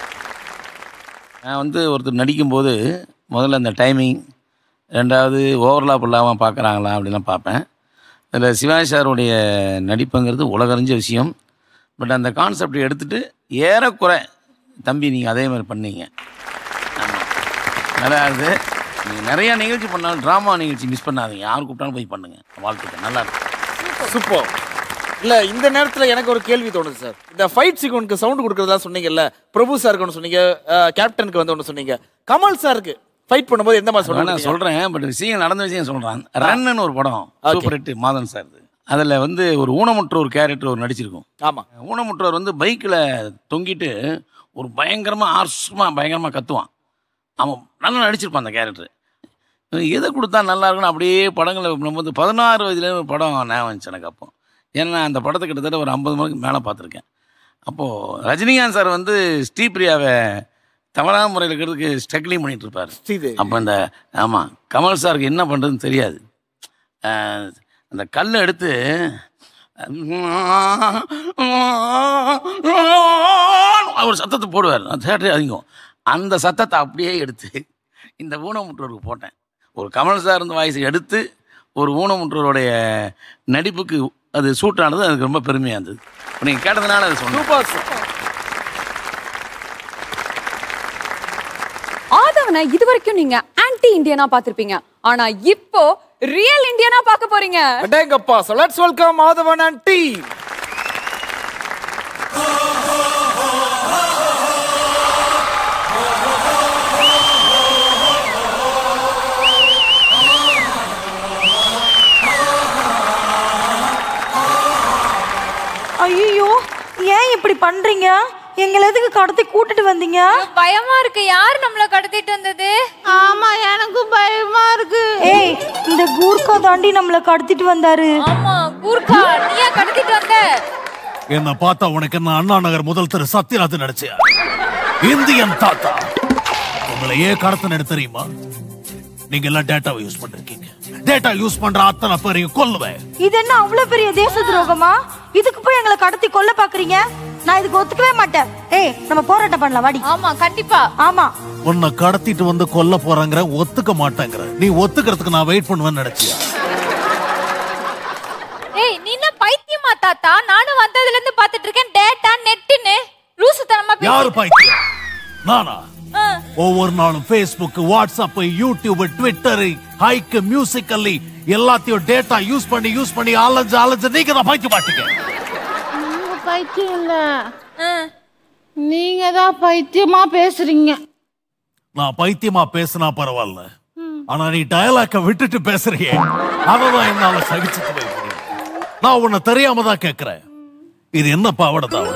F: நான் வந்து ஒருத்தர் நடிக்கும்போது முதல்ல அந்த டைமிங் ரெண்டாவது ஓவர்லாப் இல்லாமல் பார்க்குறாங்களா அப்படின்லாம் பார்ப்பேன் அதில் சிவாஜி சாருடைய நடிப்புங்கிறது உலகறிஞ்ச விஷயம் பட் அந்த கான்செப்டை எடுத்துகிட்டு ஏறக்குறை தம்பி நீங்கள் அதே மாதிரி பண்ணீங்க ஆமாம் நல்லா இருக்குது நீங்கள் நிறையா நிகழ்ச்சி பண்ணாலும் ட்ராமா நிகழ்ச்சி மிஸ் பண்ணாதீங்க யார் கூப்பிட்டாலும் போய் பண்ணுங்கள் வாழ்த்துக்கள் நல்லா இருக்கும்
C: சூப்பர் இல்ல இந்த நேரத்துல எனக்கு ஒரு கேள்வி தோணுது சார் இந்த ஃபைட் சீக்வன்ஸ்க்கு சவுண்ட் கொடுக்கறதா சொன்னீங்கல்ல பிரபு சாருக்கு ஒன்று சொன்னீங்க கேப்டனுக்கு வந்து ஒன்று சொன்னீங்க கமல் சாருக்கு ஃபைட் பண்ணும்போது எந்த மாதிரி சொல்றேன்
F: நான் சொல்கிறேன் பட் விஷயம் நடந்த விஷயம் சொல்கிறேன் ரன்னு ஒரு படம் சூப்பர் ஹிட் மாதன் சார் அதில் வந்து ஒரு ஊனமுற்ற ஒரு கேரக்டர் ஒரு நடிச்சிருக்கும்
C: ஆமாம்
F: ஊனமுற்றவர் வந்து பைக்கில் தொங்கிட்டு ஒரு பயங்கரமாக ஆர்சமாக பயங்கரமாக கத்துவான் அவன் நல்லா நடிச்சிருப்பான் அந்த கேரக்டர் எதை கொடுத்தா நல்லா இருக்குன்னு அப்படியே படங்களை பண்ணும்போது பதினாறு வயதுல ஒரு படம் ஞாபகம் வந்துச்சு எனக்கு அப்போ ஏன்னா அந்த படத்தை கிட்டத்தட்ட ஒரு ஐம்பது மணிக்கு மேலே பார்த்துருக்கேன் அப்போது ரஜினிகாந்த் சார் வந்து ஸ்ரீபிரியாவை தவறான முறையில் இருக்கிறதுக்கு ஸ்ட்ரகிளிங் பண்ணிட்டு இருப்பார் அப்போ இந்த ஆமாம் கமல் சாருக்கு என்ன பண்ணுறதுன்னு தெரியாது அந்த கல்லை எடுத்து ஒரு சத்தத்தை போடுவார் அந்த தேட்டரே அதிகம் அந்த சத்தத்தை அப்படியே எடுத்து இந்த ஊனமுற்றோருக்கு போட்டேன் ஒரு கமல் சார் இந்த வாய்ஸை எடுத்து ஒரு ஊனமுற்றோருடைய நடிப்புக்கு அது சூட் ஆனது அதுக்கு ரொம்ப பெருமையாக இருந்தது இப்போ நீங்கள் கேட்டதுனால அது சொன்னேன்
B: ஆதவனை இது வரைக்கும் நீங்க ஆன்டி இந்தியனா பாத்திருப்பீங்க ஆனா இப்போ ரியல் இந்தியனா பார்க்க போறீங்க
C: அடேங்கப்பா so let's welcome Aadhavan and team
Q: ஐயோ ஏன் இப்படி பண்றீங்க எங்களை எதுக்கு கடத்தி கூட்டிட்டு வந்தீங்க
J: பயமா இருக்கு யார் நம்மள கடத்திட்டு வந்தது
Q: ஆமா எனக்கும் பயமா இருக்கு ஏய் இந்த கூர்க்கா தாண்டி நம்மள கடத்திட்டு வந்தாரு
J: ஆமா கூர்க்கா நீயா கடத்திட்டு வந்த
R: என்ன பார்த்தா உனக்கு என்ன அண்ணா நகர் முதல் திரு சத்யநாத் நடிச்சியா இந்தியன் தாத்தா உங்களை ஏன் கடத்தின தெரியுமா நீங்க எல்லாம் டேட்டாவை யூஸ் பண்ணிருக்கீங்க டேட்டா யூஸ் பண்ற அத்தனை பேரையும் கொல்லுவேன்
Q: இது என்ன அவ்வளவு பெரிய தேச துரோகமா இதுக்கு போய் எங்களை கடத்தி கொல்ல பாக்குறீங்க நான் இதுக்கு ஒத்துக்கவே மாட்டேன் ஏய் நம்ம போராட்டம் பண்ணலாம் வாடி
J: ஆமா கண்டிப்பா
Q: ஆமா
R: உன்னை கடத்திட்டு வந்து கொல்ல போறாங்கற ஒத்துக்க மாட்டேங்கற நீ ஒத்துக்கிறதுக்கு நான் வெயிட் பண்ணுவேன்னு நினைச்சியா
J: ஏய் நீ என்ன பைத்தியமா தாத்தா நானும் வந்ததுல இருந்து பாத்துட்டு இருக்கேன் டேட்டா நெட்னு லூசுத்தனமா
R: யாரு பைத்தியம் நானா ஒவ்வொரு நாளும் Facebook, WhatsApp, YouTube, Twitter, Hike, musically எல்லாத்தையும் டேட்டா யூஸ் பண்ணி யூஸ் பண்ணி அலைஞ்சு அலைஞ்சு நீங்க தான் பைத்தியம் மாட்டீங்க.
S: பைத்தியம் இல்ல, நீங்க தான் பைத்தியமா பேசுறீங்க.
R: நான் பைத்தியமா பேசினா பரவாயில்ல, ஆனா நீ டயலாக்க விட்டுட்டு பேசுறியே அததான் என்னால சகிச்சுக்கவே முடியும். நான் உன்னை தெரியாம தான் கேட்கிறேன், இது என்ன பாவடை தான்?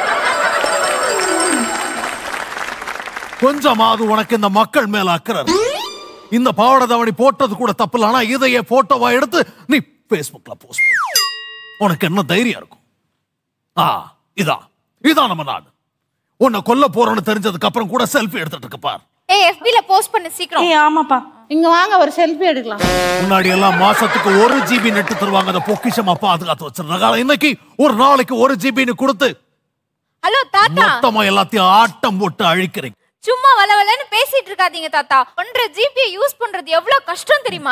R: கொஞ்சமாவது உனக்கு இந்த மக்கள் மேல அக்கறை. இந்த பாவடை தாவணி போட்டது கூட தப்பு இல்லை, ஆனா இதையே போட்டோவா எடுத்து நீ பேஸ்புக்ல போஸ்ட் பண்ண உனக்கு என்ன தைரியம் இருக்கும்? ஆ இதான் இதான் நம்ம நாடு. உன்னை கொல்ல போறோம்னு தெரிஞ்சதுக்கு அப்புறம் கூட செல்ஃபி எடுத்துட்டு இருக்கு பார்.
J: ஏய் எஃபி ல போஸ்ட் பண்ணு சீக்கிரம்.
S: ஏய் ஆமாப்பா, இங்க வாங்க ஒரு செல்ஃபி எடுக்கலாம்.
R: முன்னாடி எல்லாம் மாசத்துக்கு ஒரு ஜிபி நெட் தருவாங்க, அந்த பொக்கிஷமா பாதுகாத்து வச்சிருந்தாங்க. இன்னைக்கு ஒரு நாளைக்கு ஒரு ஜிபின்னு கொடுத்து
J: ஹலோ தாத்தா
R: மொத்தமா எல்லாத்தையும் ஆட்டம் போட்டு அழிக்கிறீங்க.
J: சும்மா வளவலன்னு பேசிட்டு இருக்காதீங்க தாத்தா. ஒன்றரை ஜிபி யூஸ் பண்றது எவ்வளவு கஷ்டம் தெரியுமா?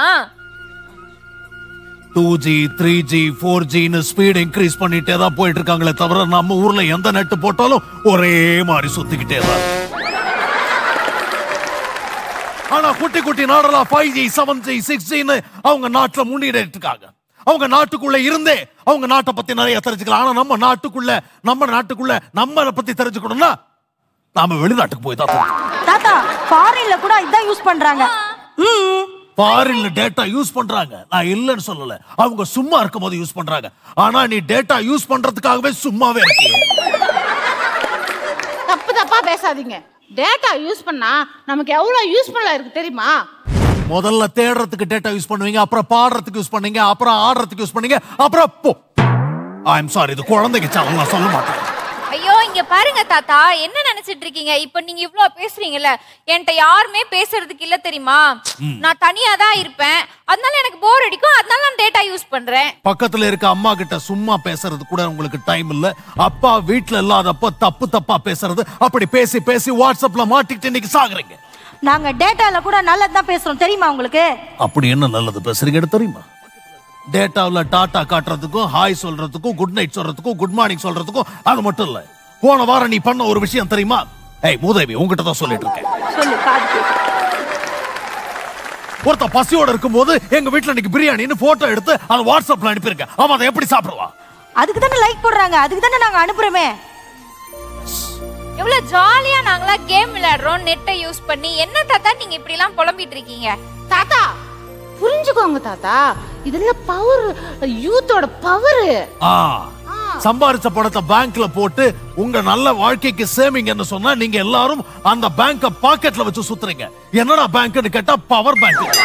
R: Two G three G four ஜின்னு ஸ்பீட் இன்க்ரீஸ் பண்ணிட்டே தான் போயிட்டு இருக்காங்களே தவிர நம்ம ஊர்ல எந்த நெட் போட்டாலும் ஒரே மாதிரி சுத்திக்கிட்டே தான். ஆனா குட்டி குட்டி நாடெல்லாம் five G seven G six ஜின்னு அவங்க நாட்டுல முன்னேறிட்டு இருக்காங்க. அவங்க நாட்டுக்குள்ள இருந்தே அவங்க நாட்டை பத்தி நிறைய தெரிஞ்சுக்கலாம். ஆனா நம்ம நாட்டுக்குள்ள நம்ம நாட்டுக்குள்ள நம்ம பத்தி தெரிஞ்சுக்கணும்னா நாம வெளிநாட்டுக்கு போய் தான்.
Q: தாத்தா ஃபாரின்ல கூட இதான் யூஸ் பண்றாங்க.
R: ஃபாரின்ல டேட்டா யூஸ் பண்றாங்க, நான் இல்லன்னு சொல்லல. அவங்க சும்மா இருக்கும்போது யூஸ் பண்றாங்க. ஆனா நீ டேட்டா யூஸ் பண்றதுக்காகவே சும்மாவே இருக்கீங்க.
S: தப்பு தப்பா பேசாதீங்க. டேட்டா யூஸ் பண்ணா நமக்கு எவ்வளவு யூஸ்ஃபுல்லா இருக்கு தெரியுமா?
R: முதல்ல தேடுறதுக்கு டேட்டா யூஸ் பண்ணுவீங்க, அப்புறம் பாடுறதுக்கு யூஸ் பண்ணீங்க, அப்புறம் ஆடுறதுக்கு யூஸ் பண்ணீங்க, அப்புறம் போ. ஐ அம் சாரி, இது குழந்தைக்கு சேனல், நான் சொல்ல மாட்டேன்.
J: ஐயோ இங்க பாருங்க தாத்தா, என்ன நினைச்சிட்டு இருக்கீங்க? இப்ப நீங்க இவ்ளோ பேசுறீங்கல்ல, என்கிட்ட யாருமே பேசுறதுக்கு இல்ல தெரியுமா? நான் தனியா தான் இருப்பேன், அதனால எனக்கு போர் அடிக்கும், அதனால நான் டேட்டா யூஸ் பண்றேன்.
R: பக்கத்துல இருக்க அம்மா கிட்ட சும்மா பேசுறது கூட உங்களுக்கு டைம் இல்ல. அப்பா வீட்டுல இல்லாதப்ப தப்பு தப்பா பேசுறது, அப்படி பேசி பேசி வாட்ஸ்அப்ல மாட்டிக்கிட்டு இன்னைக்கு சாகுறீங்க.
Q: நாங்க டேட்டால கூட நல்லதுதான் பேசுறோம் தெரியுமா உங்களுக்கு?
R: அப்படி என்ன நல்லது பேசுறீங்கன்னு தெரியுமா? டேட்டாவுல டாட்டா காட்டுறதுக்கும், ஹாய் சொல்றதுக்கும், குட் நைட் சொல்றதுக்கும், குட் மார்னிங் சொல்றதுக்கும், அது மட்டும் இல்ல. போன வாரம் நீ பண்ண ஒரு விஷயம் தெரியுமா? ஏய் மூதேவி, உங்ககிட்ட தான் சொல்லிட்டு இருக்கேன். ஒருத்த பசியோட இருக்கும்போது எங்க வீட்டுல இன்னைக்கு பிரியாணின்னு போட்டோ எடுத்து அதை வாட்ஸ்அப்ல அனுப்பிருக்க. அவன் அதை எப்படி சாப்பிடுவா?
Q: அதுக்கு தானே லைக் போடுறாங்க, அதுக்கு தானே நாங்க அனுப்புறோமே.
J: எவ்வளவு ஜாலியா நாங்களா கேம் விளையாடுறோம் நெட்டை யூஸ் பண்ணி. என்ன தாத்தா நீங்க இப்படி எல்லாம் புலம்பிட்டு இருக்கீங்க?
S: தாத்தா புரிஞ்சுக்கோங்க தாத்தா, இதுல பவர், யூத்தோட பவர்.
R: சம்பாரிச்ச பணத்தை பேங்க்ல போட்டு உங்க நல்ல வாழ்க்கைக்கு சேமிங்கன்னு சொன்னா நீங்க எல்லாரும் அந்த பேங்க பாக்கெட்ல வச்சு சுத்துறீங்க. என்னடா பேங்க்னு கேட்டா பவர் பேங்க்.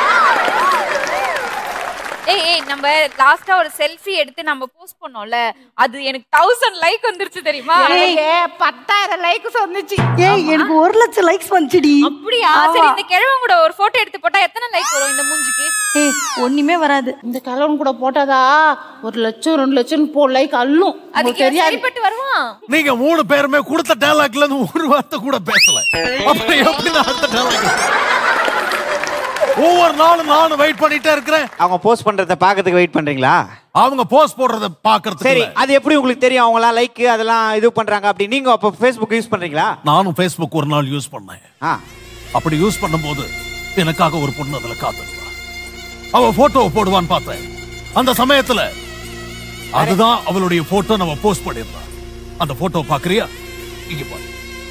J: ஏய் ஏய் நம்ம லாஸ்டா ஒரு செல்ஃபி எடுத்து நம்ம போஸ்ட் பண்ணோம்ல, அது எனக்கு தௌசண்ட் லைக் வந்துருச்சு தெரியுமா?
S: ஏய் பத்தாயிரம் லைக்ஸ் வந்துச்சு.
Q: ஏய் எனக்கு ஒரு லட்சம் லைக்ஸ் வந்துச்சுடி.
J: அப்படியா? சரி இந்த கிழவன் கூட ஒரு போட்டோ எடுத்து போட்டா எத்தனை லைக் வரும் இந்த மூஞ்சிக்கு?
Q: ஏய் ஒண்ணுமே வராது.
S: இந்த கிழவன் கூட போட்டாதா ஒரு லட்சம் ரெண்டு லட்சம் போ லைக் அள்ளும்.
J: அதுக்கு சரிப்பட்டு வருவான்.
R: நீங்க மூணு பேருமே கொடுத்த டயலாக்ல இருந்து ஒரு வார்த்தை கூட பேசல. அப்ப எப்படி அடுத்த டயலாக்? ஒவ்வொரு நாளும் நானும் வெயிட் பண்ணிட்டே இருக்கிறேன்.
I: அவங்க போஸ்ட் பண்றத பாக்கிறதுக்கு வெயிட் பண்றீங்களா?
R: அவங்க போஸ்ட் போடுறத பாக்குறதுக்கு.
I: சரி, அது எப்படி உங்களுக்கு தெரியும் அவங்களா லைக் அதெல்லாம் இது பண்றாங்க அப்படி? நீங்க அப்ப Facebook யூஸ் பண்றீங்களா?
R: நானும் Facebook ஒரு நாள் யூஸ் பண்ணேன். அப்படி யூஸ் பண்ணும்போது எனக்காக ஒரு பொண்ணு அதுல காத்திருந்தா. அவ போட்டோ போடுவான்னு பார்த்தேன். அந்த சமயத்துல அதுதான் அவளுடைய போட்டோ நம்ம போஸ்ட் பண்ணிருந்தா. அந்த போட்டோ பாக்குறியா? இங்க பாரு,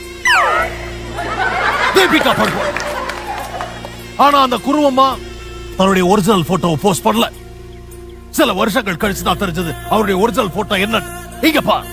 R: தீபிகா படுகோன். ஆனா அந்த குருவம்மா அவருடைய ஒரிஜினல் போட்டோவை போஸ்ட் பண்ணல. சில வருஷங்கள் கழிச்சு தான் தெரிஞ்சது அவருடைய ஒரிஜினல் போட்டோ என்ன. இங்க பாரு.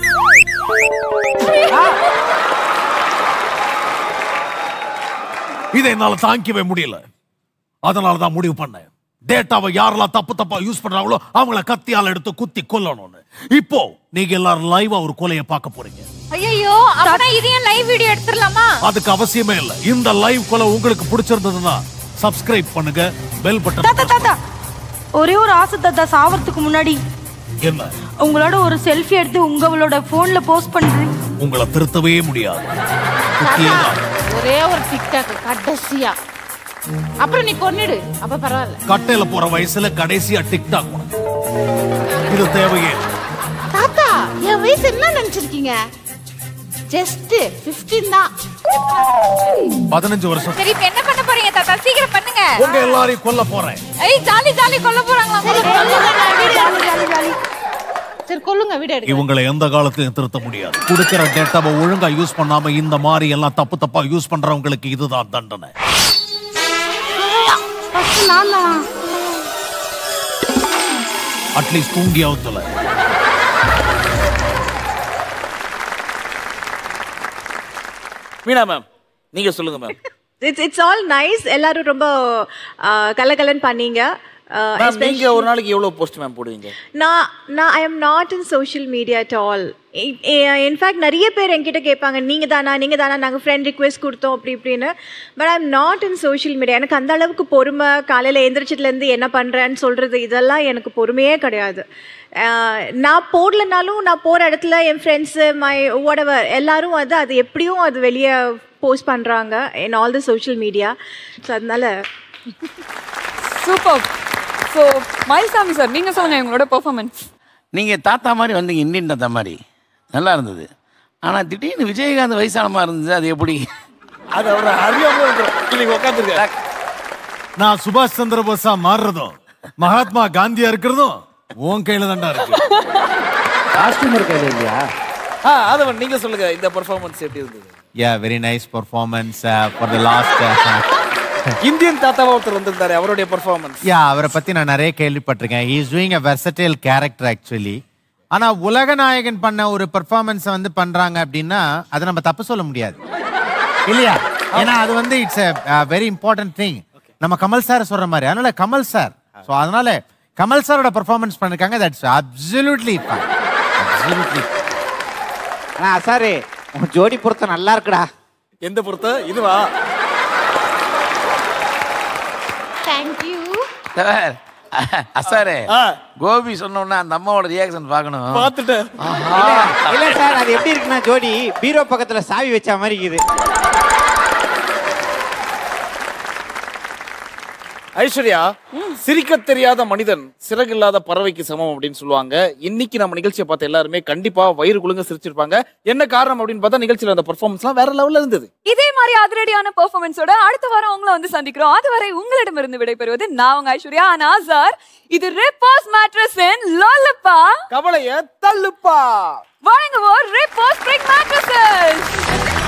R: இதை என்னால தாங்கிக்கவே முடியல. அதனாலதான் முடிவு பண்ணேன், டேட்டாவை யாரெல்லாம் தப்பு தப்பா யூஸ் பண்றாங்களோ அவங்கள கத்தியால எடுத்து குத்தி கொல்லணும்னு. இப்போ நீங்க எல்லாரும் லைவா ஒரு கொலையை பார்க்க போறீங்க.
J: ஐயோ அப்பனா இதையும் லைவ் வீடியோ எடுத்துறலாமா?
R: அதுக்கு அவசியமே இல்ல. இந்த லைவ் கொலை உங்களுக்கு பிடிச்சிருந்ததுன்னா சப்ஸ்கிரைப் பண்ணுங்க, பெல் பட்டன்.
Q: தாத்தா தாத்தா ஒரே ஒரு ஆசை தாத்தா, சாவறதுக்கு முன்னாடி
R: என்ன?
Q: உங்களோட ஒரு செல்ஃபி எடுத்து உங்களோட போன்ல போஸ்ட் பண்றேன்.
R: உங்களை திருத்தவே முடியாது.
S: ஒரே ஒரு டிக்டாக் கடைசியா, அப்புறம் நீ கொன்னிடு, அப்ப பரவாயில்ல.
R: கட்டையில போற வயசுல கடைசியா டிக்டாக் இது தேவையே.
S: தாத்தா என் வயசு என்ன நினைச்சிருக்கீங்க? ஜஸ்ட் பிப்டீன் தான்.
R: பதினஞ்சு வருஷம்
B: சரி இப்ப என்ன பண்ண போறீங்க தாத்தா? சீக்கிரம் பண்ணுங்க.
R: உங்க எல்லாரையும் கொல்ல போறேன்.
B: ஏய் ஜாலி ஜாலி கொல்ல போறாங்களா?
S: சரி கொல்லுங்க, வீடியோ எடுங்க.
R: இவங்களை எந்த காலத்தையும் திருத்த முடியாது. கொடுக்கிற டேட்டாவை ஒழுங்கா யூஸ் பண்ணாம இந்த மாதிரி எல்லாம் தப்பு தப்பா யூஸ் பண்றவங்களுக்கு இதுதான் தண்டனை. அட்லீஸ்ட் தூங்கியாவது சொல்ல.
C: மீனா மேம் நீங்க சொல்லுங்க ma'am.
G: It's it's all nice. எல்லாரும் ரொம்ப கலகலன்னு பண்ணீங்க.
C: மேம் நீங்க ஒரு நாளைக்கு எவ்வளவு போஸ்ட் மேம் போடுவீங்க?
G: நான் நான் I am not in social media at all. In fact நிறைய பேர் என்கிட்ட கேட்பாங்க நீங்க தானா நீங்க தானா நாங்கள் ஃப்ரெண்ட் ரிக்வெஸ்ட் கொடுத்தோம் அப்படி இப்படின்னு. But I am not in social media. எனக்கு அந்த அளவுக்கு பொறுமை, காலையில் எந்திரிச்சதுலேருந்து என்ன பண்ணுறேன்னு சொல்கிறது இதெல்லாம் எனக்கு பொறுமையே கிடையாது. நான் போடலனாலும் நான் போகிற இடத்துல என் ஃப்ரெண்ட்ஸு மை whatever எல்லாரும் வந்து அது எப்படியும் அது வெளியே போஸ்ட் பண்ணுறாங்க in all the social media. So அதனால
B: சூப்பர். ஸோ மயில்சாமி சார் நீங்கள் சொல்லுங்கள் உங்களோட பெர்ஃபார்மன்ஸ்.
F: நீங்கள் தாத்தா மாதிரி வந்தீங்க, இந்தியன் தாத்தா மாதிரி நல்லா இருந்தது. ஆனால் திடீர்னு விஜயகாந்த் வயசான மாதிரி இருந்தது, அது எப்படி?
C: அது அவரை அறியாம இன்னைக்கு உட்காந்துருக்க.
R: நான் சுபாஷ் சந்திர போஸா மாறுறதும் மகாத்மா காந்தியா இருக்கிறதும் உன் கையில தான்டா இருக்கு.
I: காஸ்டியூமர் கையில இல்லையா?
C: ஆ அதவன் நீங்க சொல்லுங்க இந்த பெர்ஃபார்மன்ஸ் எப்படி இருந்தது?
E: Ya very nice performance for the last.
C: Indian தாத்தாவா ஒருத்தர் வந்திருந்தாரு, அவருடைய பெர்ஃபார்மன்ஸ்.
E: யா அவரை பத்தி நான் நிறைய கேள்விப்பட்டிருக்கேன். He is doing a versatile character actually. ஆனா உலக நாயகன் பண்ண ஒரு பெர்ஃபார்மன்ஸ் வந்து பண்றாங்க அப்படின்னா அதை நம்ம தப்பு சொல்ல முடியாது இல்லையா? ஏன்னா அது வந்து it's a very important thing. நம்ம கமல் சார் சொல்ற மாதிரி. அதனால கமல் சார், ஸோ அதனால கமல் சாரோட பெர்ஃபார்மன்ஸ் பண்ணிருக்காங்க. That's absolutely fine. அப்சல்யூட்லி.
I: ஆனா சார் உன் ஜோடி பொருத்தம் நல்லா இருக்குடா.
C: எந்த பொருத்தம்? இதுவா?
S: தேங்க்யூ
F: அசாரே கோபி சொன்னோன்னா அந்த அம்மாவோட ரியாக்ஷன் பார்க்கணும்.
C: பார்த்துட்டு
I: இல்ல சார் அது எப்படி இருக்குன்னா ஜோடி பீரோ பக்கத்துல சாவி வச்ச மாதிரி இருக்குது.
C: ஐஸ்வர்யா, சிரிக்க தெரியாத மனிதன் சிறகில்லாத பறவைக்கு சமம் அப்படின்னு சொல்லுவாங்க. இன்னைக்கு நம்ம நிகழ்ச்சியை பார்த்த எல்லாருமே கண்டிப்பா வயிறு குலுங்க சிரிச்சிருப்பாங்க. என்ன காரணம் அப்படின்னு பார்த்தா நிகழ்ச்சியில அந்த பெர்ஃபார்மன்ஸ்லாம் வேற லெவல்ல இருந்தது.
B: இதே மாதிரி அதிரடியான பெர்ஃபார்மன்ஸோட அடுத்த வாரம் உங்களை வந்து சந்திக்கிறோம். அதுவரை உங்களிடமிருந்து விடைபெறுவது நான் உங்க ஐஸ்வர்யா. ஆனா சார் இது ரிப்போஸ் மேட்ரஸின் லோலப்பா
C: கவலைய தள்ளுப்பா
B: வழங்குவோர் ரிப்போஸ் ஸ்ப்ரிங் மேட்ரஸஸ்.